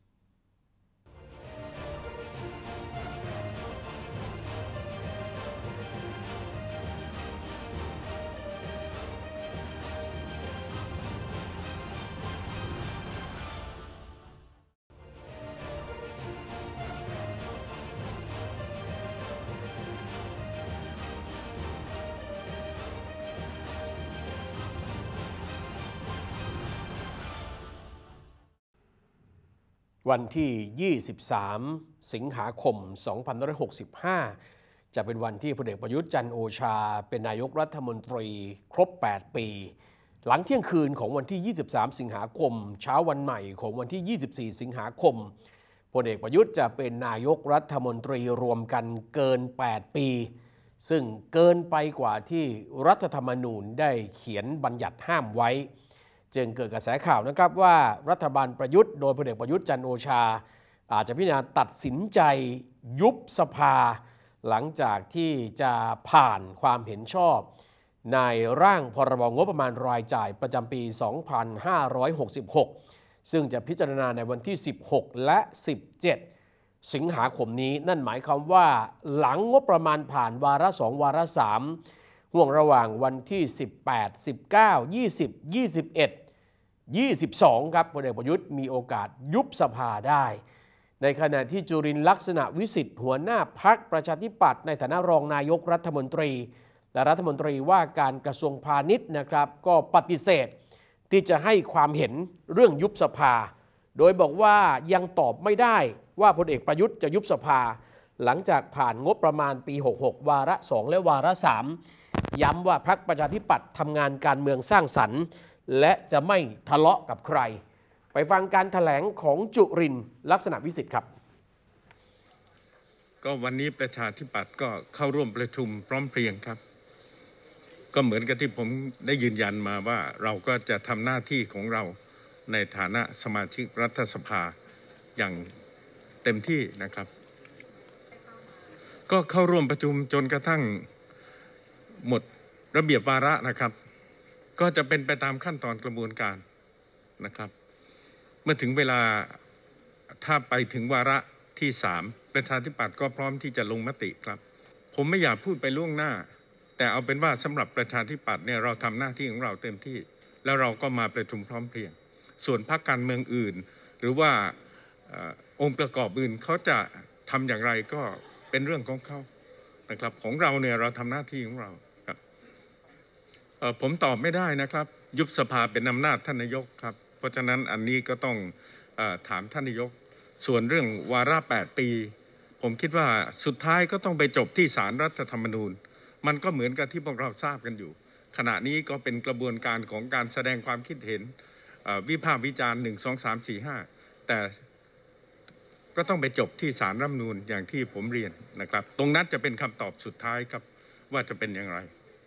[SPEAKER 1] วันที่ ยี่สิบสาม สิงหาคม สองพันห้าร้อยหกสิบห้า จะเป็นวันที่พลเอกประยุทธ์จันทร์โอชาเป็นนายกรัฐมนตรีครบ แปด ปี หลังเที่ยงคืนของวันที่ ยี่สิบสาม สิงหาคมเช้าวันใหม่ของวันที่ ยี่สิบสี่ สิงหาคมพลเอกประยุทธ์จะเป็นนายกรัฐมนตรีรวมกันเกิน แปด ปีซึ่งเกินไปกว่าที่รัฐธรรมนูญได้เขียนบัญญัติห้ามไว้จึงเกิดกระแสข่าวนะครับว่ารัฐบาลประยุทธ์โดยพลเอกประยุทธ์จันทร์โอชาอาจจะพิจารณาตัดสินใจยุบสภาหลังจากที่จะผ่านความเห็นชอบในร่างพรบงบประมาณรายจ่ายประจำปี สองพันห้าร้อยหกสิบหก ซึ่งจะพิจารณาในวันที่ สิบหก และ สิบเจ็ด สิงหาคมนี้นั่นหมายความว่าหลังงบประมาณผ่านวาระสองวาระสามห่วงระหว่างวันที่ สิบแปด สิบเก้า ยี่สิบ ยี่สิบเอ็ด ยี่สิบสอง ครับพลเอกประยุทธ์มีโอกาสยุบสภาได้ในขณะที่จุรินทร์ลักษณะวิสิทธิ์หัวหน้าพรรคประชาธิปัตย์ในฐานะรองนายกรัฐมนตรีและรัฐมนตรีว่าการกระทรวงพาณิชย์นะครับก็ปฏิเสธที่จะให้ความเห็นเรื่องยุบสภาโดยบอกว่ายังตอบไม่ได้ว่าพลเอกประยุทธ์จะยุบสภาหลังจากผ่านงบประมาณปี หกสิบหก วาระสองและวาระสามย้ำว่าพรรคประชาธิปัตย์ทำงานการเมืองสร้างสรรค์และจะไม่ทะเลาะกับใครไปฟังการแถลงของจุรินทร์ลักษณะวิสิทธิ์ครับ
[SPEAKER 9] ก็วันนี้ประชาธิปัตย์ก็เข้าร่วมประชุมพร้อมเพรียงครับก็เหมือนกับที่ผมได้ยืนยันมาว่าเราก็จะทำหน้าที่ของเราในฐานะสมาชิกรัฐสภาอย่างเต็มที่นะครับก็เข้าร่วมประชุมจนกระทั่งหมดระเบียบวาระนะครับก็จะเป็นไปตามขั้นตอนกระบวนการนะครับเมื่อถึงเวลาถ้าไปถึงวาระที่สามประชาธิปัตย์ก็พร้อมที่จะลงมติครับผมไม่อยากพูดไปล่วงหน้าแต่เอาเป็นว่าสำหรับประชาธิปัตย์เนี่ยเราทำหน้าที่ของเราเต็มที่แล้วเราก็มาประชุมพร้อมเพรียงส่วนพรรคการเมืองอื่นหรือว่าองค์ประกอบอื่นเขาจะทำอย่างไรก็เป็นเรื่องของเขานะครับของเราเนี่ยเราทำหน้าที่ของเราครับผมตอบไม่ได้นะครับยุบสภาเป็นอำนาจท่านนายกครับเพราะฉะนั้นอันนี้ก็ต้องถามท่านนายกส่วนเรื่องวาระแปดปีผมคิดว่าสุดท้ายก็ต้องไปจบที่ศาลรัฐธรรมนูญมันก็เหมือนกับที่พวกเราทราบกันอยู่ขณะนี้ก็เป็นกระบวนการของการแสดงความคิดเห็นวิพากษ์วิจารณ์หนึ่งสองสามสี่ห้าแต่ก็ต้องไปจบที่ศาลรัฐธรรมนูญอย่างที่ผมเรียนนะครับตรงนั้นจะเป็นคำตอบสุดท้ายครับว่าจะเป็นอย่างไร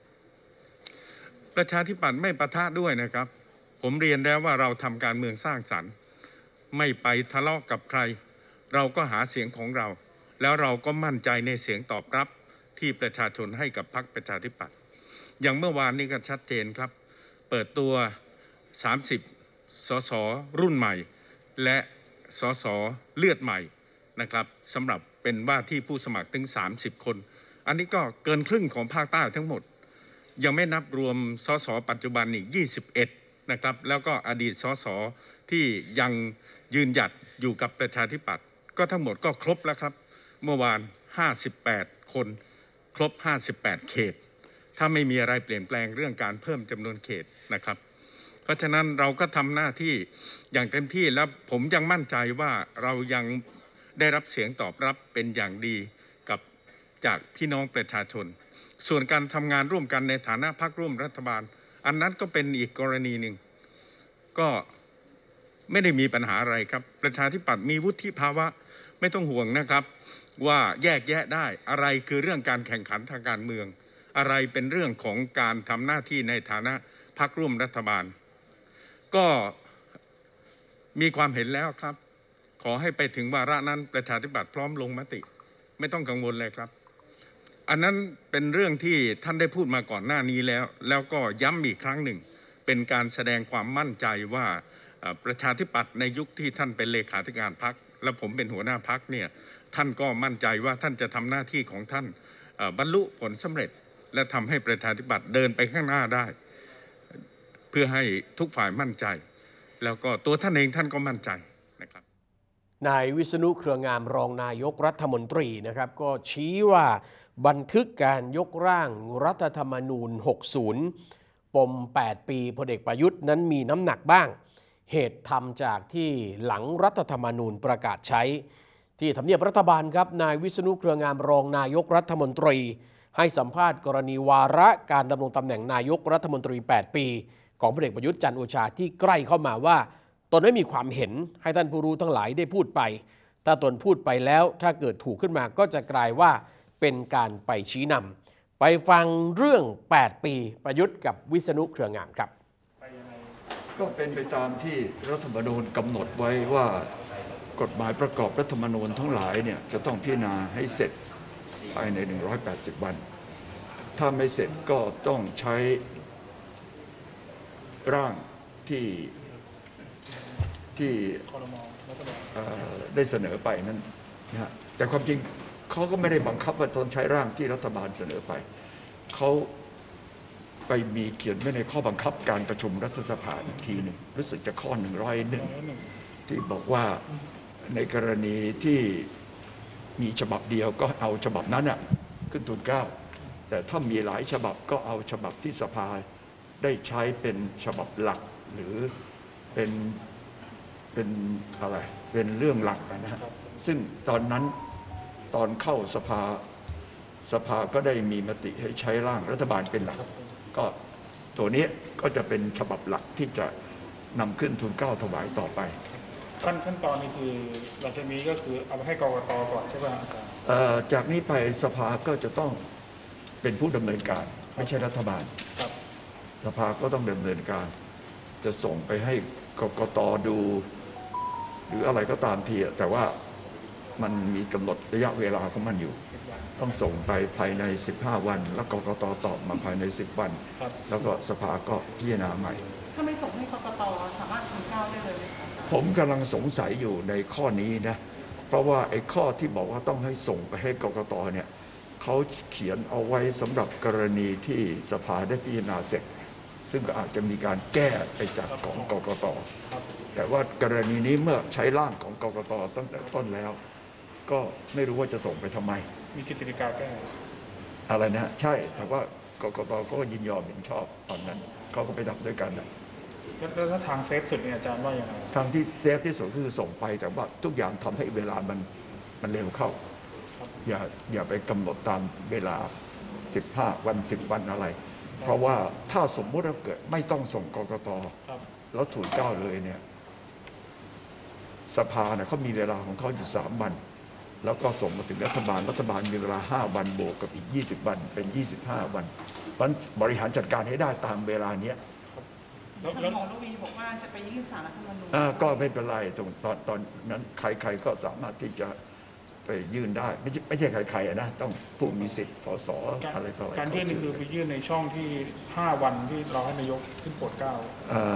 [SPEAKER 9] ประชาธิปัตย์ไม่ปะทะด้วยนะครับผมเรียนแล้วว่าเราทำการเมืองสร้างสรรค์ไม่ไปทะเลาะกับใครเราก็หาเสียงของเราแล้วเราก็มั่นใจในเสียงตอบรับที่ประชาชนให้กับพรรคประชาธิปัตย์อย่างเมื่อวานนี้ก็ชัดเจนครับเปิดตัวสามสิบสสรุ่นใหม่และสสเลือดใหม่นะครับสำหรับเป็นว่าที่ผู้สมัครถึงสามสิบคนอันนี้ก็เกินครึ่งของภาคใต้ทั้งหมดยังไม่นับรวมสสปัจจุบันอีกยี่สิบเอ็ดนะครับแล้วก็อดีตสสที่ยังยืนหยัดอยู่กับประชาธิปัตย์ก็ทั้งหมดก็ครบแล้วครับเมื่อวานห้าสิบแปดคนครบห้าสิบแปดเขตถ้าไม่มีอะไรเปลี่ยนแปลงเรื่องการเพิ่มจำนวนเขตนะครับเพราะฉะนั้นเราก็ทำหน้าที่อย่างเต็มที่แล้วผมยังมั่นใจว่าเรายังได้รับเสียงตอบรับเป็นอย่างดีกับจากพี่น้องประชาชนส่วนการทำงานร่วมกันในฐานะพรรคร่วมรัฐบาลอันนั้นก็เป็นอีกกรณีหนึ่งก็ไม่ได้มีปัญหาอะไรครับประชาธิปัตย์มีวุฒิภาวะไม่ต้องห่วงนะครับว่าแยกแยะได้อะไรคือเรื่องการแข่งขันทางการเมืองอะไรเป็นเรื่องของการทำหน้าที่ในฐานะพรรคร่วมรัฐบาลก็มีความเห็นแล้วครับขอให้ไปถึงวาระนั้นประชาธิปัตย์พร้อมลงมติไม่ต้องกังวลเลยครับอันนั้นเป็นเรื่องที่ท่านได้พูดมาก่อนหน้านี้แล้วแล้วก็ย้ำอีกครั้งหนึ่งเป็นการแสดงความมั่นใจว่าประชาธิปัตย์ในยุคที่ท่านเป็นเลขาธิการพรรคและผมเป็นหัวหน้าพรรคเนี่ยท่านก็มั่นใจว่าท่านจะทำหน้าที่ของท่านบรรลุผลสำเร็จและทำให้ประชาธิปัตย์เดินไปข้างหน้าได้เพื่อให้ทุกฝ่ายมั่นใจแล้วก็ตัวท่านเองท่านก็มั่นใจนะครับ
[SPEAKER 1] นายวิษณุเครืองามรองนายกรัฐมนตรีนะครับก็ชี้ว่าบันทึกการยกร่างรัฐธรรมนูญหกสิบปมแปดปีพลเอกประยุทธ์นั้นมีน้ำหนักบ้างเหตุทำจากที่หลังรัฐธรรมนูญประกาศใช้ที่ทำเนียบรัฐบาลครับนายวิษณุเครืองามรองนายกรัฐมนตรีให้สัมภาษณ์กรณีวาระการดำรงตำแหน่งนายกรัฐมนตรีแปดปีของพลเอกประยุทธ์จันทร์โอชาที่ใกล้เข้ามาว่าตนไม่มีความเห็นให้ท่านผู้รู้ทั้งหลายได้พูดไปถ้าตนพูดไปแล้วถ้าเกิดถูกขึ้นมาก็จะกลายว่าเป็นการไปชี้นำไปฟังเรื่องแปดปีประยุทธ์กับวิษณุเครืองามครับ
[SPEAKER 10] ก็เป็นไปตามที่รัฐธรรมนูญกำหนดไว้ว่ากฎหมายประกอบรัฐธรรมนูญทั้งหลายเนี่ยจะต้องพิจารณาให้เสร็จภายในหนึ่งร้อยแปดสิบวันถ้าไม่เสร็จก็ต้องใช้ร่างที่ที่ได้เสนอไปนั้นนะฮะแต่ความจริงเขาก็ไม่ได้บังคับว่าตนใช้ร่างที่รัฐบาลเสนอไปเขาไปมีเขียนไว้ในข้อบังคับการประชุมรัฐสภาอีกทีหนึ่งรู้สึกจะข้อหนึ่งร้อยหนึ่งที่บอกว่าในกรณีที่มีฉบับเดียวก็เอาฉบับนั้นน่ะขึ้นทูลเกล้าแต่ถ้ามีหลายฉบับก็เอาฉบับที่สภาได้ใช้เป็นฉบับหลักหรือเป็นเป็นอะไรเป็นเรื่องหลักนะฮะซึ่งตอนนั้นตอนเข้าสภาสภาก็ได้มีมติให้ใช้ร่างรัฐบาลเป็นหลักก็ตัวนี้ก็จะเป็นฉบับหลักที่จะนำขึ้นทูลเกล้าถวายต่อไป
[SPEAKER 11] ขั้นขั้นตอนนี้คือหลังจากนี้ก็คือเอาไปให้กกต.ก่อนใช่ไหมอาจารย์
[SPEAKER 10] จากนี้ไปสภาก็จะต้องเป็นผู้ดำเนินการไม่ใช่รัฐบาลสภาก็ต้องดำเนินการจะส่งไปให้กกต.ดูหรืออะไรก็ตามทีแต่ว่ามันมีกำหนดระยะเวลาของมันอยู่ต้องส่งไปภายในสิบห้าวันแล้วกกต.ตอบมาภายในสิบวันแล้วก็สภาก็พิจารณาใหม่
[SPEAKER 12] ถ้าไม่ส่งให้กกต.สามารถทำก้าวได้เลยไหมคะ
[SPEAKER 10] ผมกำลังสงสัยอยู่ในข้อนี้นะเพราะว่าไอ้ข้อที่บอกว่าต้องให้ส่งไปให้กกต.เนี่ยเขาเขียนเอาไว้สำหรับกรณีที่สภาได้พิจารณาเสร็จซึ่งก็อาจจะมีการแก้ไปจากของกกต.แต่ว่ากรณีนี้เมื่อใช้ร่างของกกต.ตั้งแต่ต้นแล้วก็ไม่รู้ว่าจะส่งไปทำไม
[SPEAKER 11] มีกฤษฎีกาแก้
[SPEAKER 10] อะไรนะใช่แต่ว่ากกต.ก็ยินยอมเห็นชอบตอนนั้นเขาก็ไปทำด้วยกันนะ
[SPEAKER 11] แล้วถ้าทางเซฟสุดเนี่ยอาจารย์ว่ายังไง
[SPEAKER 10] ทางที่เซฟที่สุดคือส่งไปแต่ว่าทุกอย่างทำให้เวลามันมันเร็วเข้าอย่าอย่าไปกำหนดตามเวลาสิบห้าวันสิบวันอะไรเพราะว่าถ้าสมมุติว่าเกิดไม่ต้องส่งกกต.แล้วถูกเจ้าเลยเนี่ยสภาเนี่ยเขามีเวลาของเขาอยู่สามวันแล้วก็ส่งมาถึงรัฐบาลรัฐบาลมีเวลาห้าวันบวกกับอีกยี่สิบวันเป็นยี่สิบห้าวันเพราะบริหารจัดการให้ได้ตามเวลาเนี้ย
[SPEAKER 12] ท่านหมอระวีบอกว่าจะไปยื่นศาลรัฐธรรมนูญ
[SPEAKER 10] ก็ไม่เป็นไรตรงตอนตอนนั้นใครๆก็สามารถที่จะไปยื่นได้ไม่ใช่ไม่ใช่ใครๆนะต้องผู้มีสิทธิ์สสอะไรต่อ
[SPEAKER 11] การยื่นนี่คือไปยื่นในช่องที่ห้าวันที่เราให้นายกขึ้นโปรดเกล้า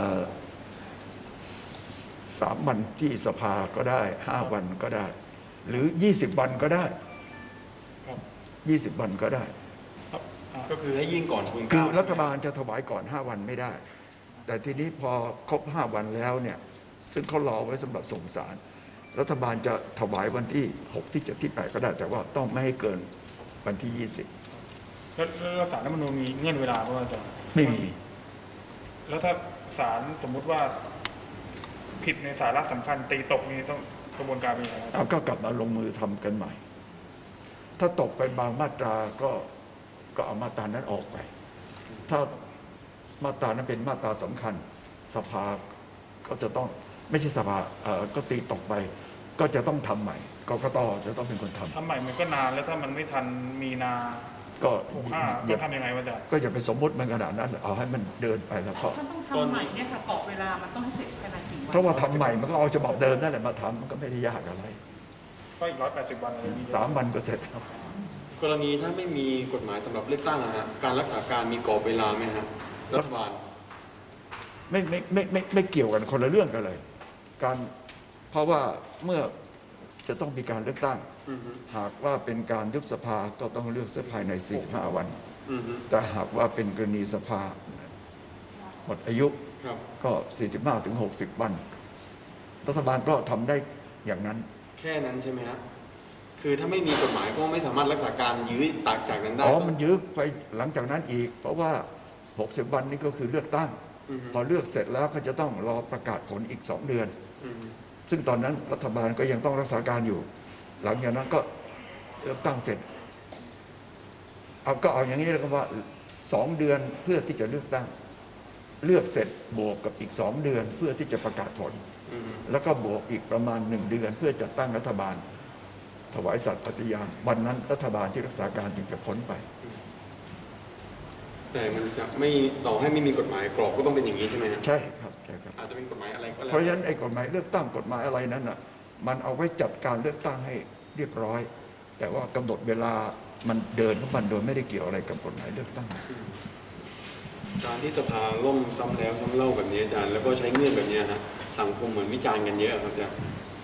[SPEAKER 10] สามวันที่สภาก็ได้ห้าวันก็ได้หรือยี่สิบวันก็ได้ยี่สิบวันก็ได้
[SPEAKER 11] ก็คือให้ยื่นก่อนทูลเกล้า
[SPEAKER 10] คือรัฐบาลจะถวายก่อนห้าวันไม่ได้แต่ทีนี้พอครบห้าวันแล้วเนี่ยซึ่งเขารอไว้สำหรับส่งสารรัฐบาลจะถวายวันที่หกที่เจ็ดที่แปดก็ได้แต่ว่าต้องไม่ให้เกินวันที่ยี่สิบ
[SPEAKER 11] แล้วศาลรัฐธรรมนูญมีเงื่อนเวลาว่าจะ
[SPEAKER 10] ไม่มี
[SPEAKER 11] แล้วถ้าศาลสมมุติว่าผิดในสาระสำคัญตีตกนี่ต้องกระบวนการเป็นยังไง
[SPEAKER 10] เอาก็กลับมาลงมือทำกันใหม่ถ้าตกไปบางมาตราก็ก็เอามาตรานั้นออกไปถ้ามาตรานั้นเป็นมาตราสำคัญสภาก็จะต้องไม่ใช่สภาเอ่อก็ตีตกไปก็จะต้องทำใหม่กกต.จะต้องเป็นคนทำ
[SPEAKER 11] ทำใหม่มันก็นานแล้วถ้ามันไม่ทันมีนา
[SPEAKER 10] ก็
[SPEAKER 11] หกห้าจะทำยังไงวะจ๊ะ
[SPEAKER 10] ก็อย่าไปสมมติมันขนาดนั้นเอาให้มันเดินไปแล้วก็
[SPEAKER 12] ถ้าต้องทำใหม่เนี่ยค่ะกรอบเวลามันต้องให้เสร็จภายในกี่วัน
[SPEAKER 10] เพราะว่าทำใหม่มันก็เอาฉบับเดิมนั่นแหละมาทำมันก็ไม่ได้ยากอะไร
[SPEAKER 11] ก็อีกร้อยแปดสิบวัน
[SPEAKER 10] สามวันก็เสร็จครับ
[SPEAKER 13] กรณีถ้าไม่มีกฎหมายสำหรับเลือกตั้งนะฮะการรักษาการมีกรอบเวลาไหมฮะรัฐบาล
[SPEAKER 10] ไม่ไม่ไม่ไม่ไม่เกี่ยวกันคนละเรื่องกันเลยการเพราะว่าเมื่อจะต้องมีการเลือกตั้งหากว่าเป็นการยุบสภาก็ต้องเลือกเสียภายในสี่สิบห้าวันแต่หากว่าเป็นกรณีสภาหมดอายุก็สี่สิบห้าถึงหกสิบวันรัฐบาลก็ทำได้อย่างนั้น
[SPEAKER 13] แค่นั้นใช่ไหมฮะคือถ้าไม่มีกฎหมายก็ไม่สามารถรักษาการยื้อตากจากนั้นได้
[SPEAKER 10] อ๋อมันยื้อไปหลังจากนั้นอีกเพราะว่าหกสิบวันนี้ก็คือเลือกตั้งพอเลือกเสร็จแล้วก็จะต้องรอประกาศผลอีกสองเดือนซึ่งตอนนั้นรัฐบาลก็ยังต้องรักษาการอยู่หลังจากนั้นก็เลือกตั้งเสร็จเอาก็เอาอย่างนี้เลยว่าสองเดือนเพื่อที่จะเลือกตั้งเลือกเสร็จบวกกับอีกสองเดือนเพื่อที่จะประกาศผลแล้วก็บวกอีกประมาณหนึ่งเดือนเพื่อจัดตั้งรัฐบาลถวายสัตย์ปฏิญาณวันนั้นรัฐบาลที่รักษาการจึงจะพ้นไป
[SPEAKER 13] แต่มันจะไม่ต่อให้ไม่มีกฎหมายกรอบก็ต้องเป็นอย่างนี้ใช่ไหมครับ
[SPEAKER 10] ใช่ครับใช่ครับ
[SPEAKER 13] อาจจะเป็นกฎหมายอะไรก็แล้ว
[SPEAKER 10] เพราะฉะนั้นไอ้กฎหมายเลือกตั้งกฎหมายอะไรนั้นอ่ะมันเอาไว้จัดการเลือกตั้งให้เรียบร้อยแต่ว่ากำหนดเวลามันเดินของมันโดยไม่ได้เกี่ยวอะไรกับกฎหมายเลือกตั้ง
[SPEAKER 13] การที่สภาล่มซ้ำแล้วซ้ำเล่าแบบนี้อาจารย์แล้วก็ใช้เงื่อนแบบนี้ฮะสังคมเหมือนวิจารณ์กันเยอะครับอาจารย์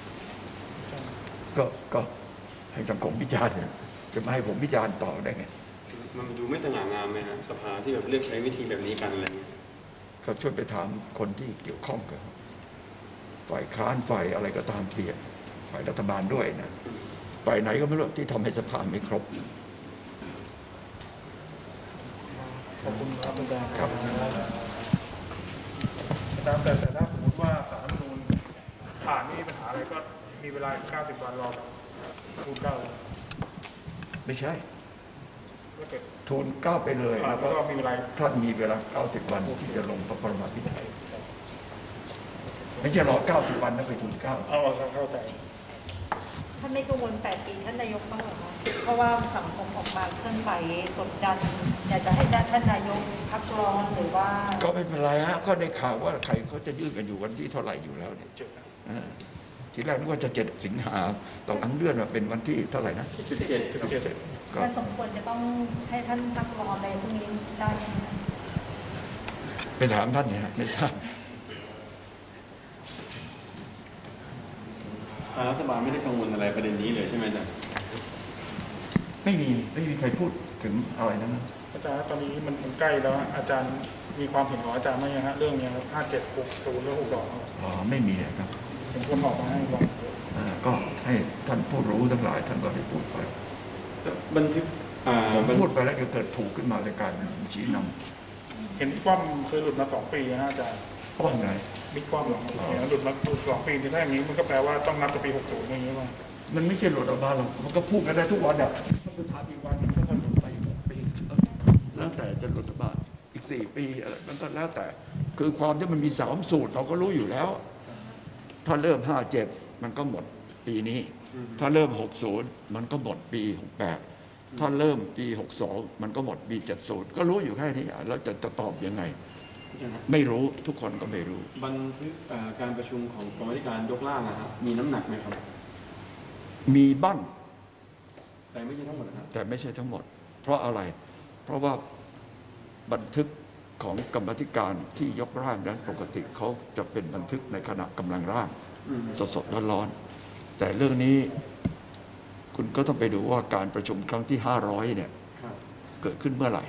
[SPEAKER 10] ก็ก็ให้สังคมวิจารณ์จะมาให้ผมวิจารณ์ต่อได้ไง
[SPEAKER 13] มันดูไม่สง่างามไหมฮะสภาที่แบบเลือกใช้วิธีแบบนี้กันอะไรเงี้ย
[SPEAKER 10] ก็ช่วยไปถามคนที่เกี่ยวข้องกันฝ่ายค้านฝ่ายอะไรก็ตามทีฝ่ายรัฐบาลด้วยนะฝ่ายไหนก็ไม่รู้ที่ทำให้สภาไม่ครบ
[SPEAKER 11] ขอบคุณครับอาจารย์
[SPEAKER 10] ครับ
[SPEAKER 11] อาจารย์แต่แต่ถ้าสมมติว่าศาลรัฐธรรมนูญผ่านไม่มีปัญหาอะไรก็มีเวลาเก้าสิบวันรอทูลเกล้า
[SPEAKER 10] ไม่ใช่ทูลเกล้าไปเลยแล้วก็ท่านมีเวลาเก้าสิบวันที่จะลงพระปรมาภิไธยไม่ใช่รอเก้าสิบวันแล้วไปทูลเกล้า
[SPEAKER 11] เอาเข้าใจ
[SPEAKER 12] ท่านไม่กังวลแปดปีท่านนายกบ้างเหรอคะเพราะว่าสังคมออกมาเคลื่อนไหวกดดันอยากจะให้ท่านนายกพักร้อนหรือว่า
[SPEAKER 10] ก็ไม่เป็นไรฮะก็ได้ข่าวว่าใครเขาจะยื่นกันอยู่วันที่เท่าไหร่อยู่แล้วเนี่ยทีแรกนึกว่าจะเจ็ดสิงหาตอนหลังเลื่อนมาเป็นวันที่เท่าไหร่นะ
[SPEAKER 13] สิบเจ็ดสิบเจ็ด
[SPEAKER 12] ก็สมควรจะต้องให้ท่านพักร้อนในพรุ่งนี้ได้ไหม
[SPEAKER 10] ไปถามท่านเนี่ยไม่ทราบ
[SPEAKER 13] รัฐบาลไม่ได้กังวลอะไรประเด็นนี้เลยใช่ไหมอาจารย์
[SPEAKER 10] ไม่มีไม่มีใครพูดถึงอะไรนั้น
[SPEAKER 11] อาจารย์ตอนนี้มันมันใกล้แล้วอาจารย์มีความเห็นของอาจารย์ไหมฮะเรื่องนี้ครับห้าเจ็ดหกศูนย์หรือหกสอง
[SPEAKER 10] อ๋อไม่มีครับ
[SPEAKER 11] ผมควรบอกมาให้บอก
[SPEAKER 10] ก็ให้ท่านผู้รู้ทั้งหลายท่านก็ได้พูดไป
[SPEAKER 13] บันทึก
[SPEAKER 10] ผมพูดไปแล้วเกิดถูกขึ้นมาในการชี้น
[SPEAKER 11] ำเห็นบิ๊กป้อมเคยหลุดมาสองปีนะอาจารย์
[SPEAKER 10] ป้อมไหน
[SPEAKER 11] บิ๊กป้อมหรอเห็นหลุดมาหลุดสองปีที่ถ้าอย่างนี้มันก็แปลว่าต้องนับจากปีหกศูนย์อย่างนี้มั้ง
[SPEAKER 10] มันไม่ใช่หลุดออกมาหรอกมันก็พูดกันได้ทุกวันอ่ะถ้าไปถามอีกวันก็จะหลุดไปหกปีแล้วแต่จะหลุดออกมาอีกสี่ปีอะไรมันก็แล้วแต่คือความที่มันมีสามสูตรเราก็รู้อยู่แล้วถ้าเริ่มห้าเจ็ดมันก็หมดปีนี้ถ้าเริ่มหกศูนย์มันก็หมดปีหกแปดถ้าเริ่มปีหกสองมันก็หมดปีเจ็ดศูนย์ก็รู้อยู่แค่นี้แล้วจะจะตอบยังไงไม่รู้ทุกคนก็ไม่รู้
[SPEAKER 13] บันทึกการประชุมของกรรมธิการยกร่างนะครับมีน้ำหนักไหมครับ
[SPEAKER 10] มีบ้าง
[SPEAKER 13] แต่ไม่ใช่ทั้งหมดครับ
[SPEAKER 10] แต่ไม่ใช่ทั้งหมดเพราะอะไรเพราะว่าบันทึกของกรรมธิการที่ยกร่างนั้นปกติเขาจะเป็นบันทึกในขณะกำลังร่างสดๆร้อนๆแต่เรื่องนี้คุณก็ต้องไปดูว่าการประชุมครั้งที่ห้าร้อยเนี่ยเกิดขึ้นเมื่อไหร่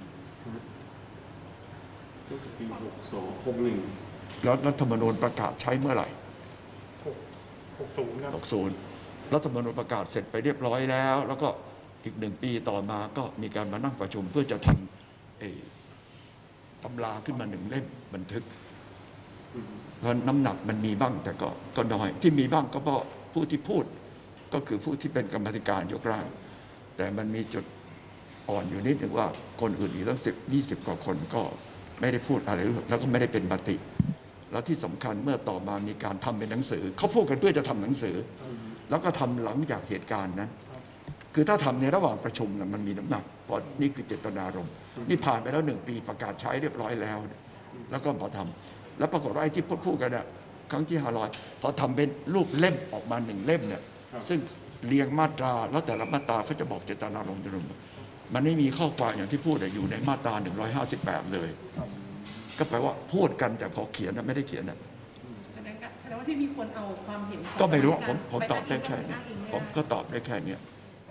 [SPEAKER 13] ปีหกสองหกหนึ่ง
[SPEAKER 10] แล้วรัฐธรรมนูญประกาศใช้เมื่อไหร่
[SPEAKER 11] หกศูนย์ครับ
[SPEAKER 10] หกศูนย์รัฐธรรมนูญประกาศเสร็จไปเรียบร้อยแล้วแล้วก็อีกหนึ่งปีต่อมาก็มีการมานั่งประชุมเพื่อจะทำตำราขึ้นมาหนึ่งเล่มบันทึกเพราะน้ำหนักมันมีบ้างแต่ก็ก็น้อยที่มีบ้างก็เพราะผู้ที่พูดก็คือผู้ที่เป็นกรรมธิการยกร่างแต่มันมีจุดอ่อนอยู่นิดหนึ่งว่าคนอื่นอีกตั้งสิบยี่สิบกว่าคนก็ไม่ได้พูดอะไรแล้วก็ไม่ได้เป็นมติแล้วที่สำคัญเมื่อต่อมามีการทำเป็นหนังสือเขาพูดกันเพื่อจะทำหนังสือแล้วก็ทำหลังจากเหตุการณ์นั้นคือถ้าทำในระหว่างประชุมนะมันมีน้ำหนักเพราะนี่คือเจตนารมณ์นี่ผ่านไปแล้วหนึ่งปีประกาศใช้เรียบร้อยแล้วแล้วก็พอทำแล้วปรากฏว่าไอ้ที่พูดพูดกันเนี่ยครั้งที่ห้าร้อยพอทำเป็นรูปเล่มออกมาหนึ่งเล่มเนี่ยซึ่งเรียงมาตราแล้วแต่ละมาตราเขาจะบอกเจตนารมณ์มันไม่มีข้อความอย่างที่พูดอยู่ในมาตราหนึ่งร้อยห้าสิบแปดเลยก็แปลว่าพูดกันแต่พอเขียนไม่ได้เขียนนะ
[SPEAKER 12] แสดงว่าที่มีคนเอาความเห็น
[SPEAKER 10] ก็ไม่รู้ผมผมตอบได้แค่นี้ผมก็ตอบได้แค่นี้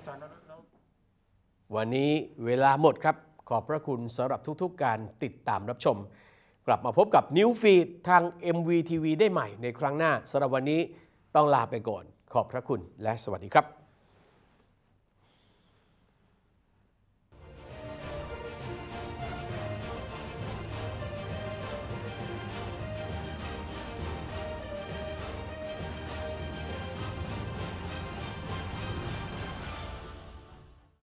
[SPEAKER 1] วันนี้เวลาหมดครับขอบพระคุณสำหรับทุกๆการติดตามรับชมกลับมาพบกับนิวฟีดทาง เอ็ม วี ที วี ได้ใหม่ในครั้งหน้าสำหรับวันนี้ต้องลาไปก่อนขอบพระคุณและสวัสดีครับ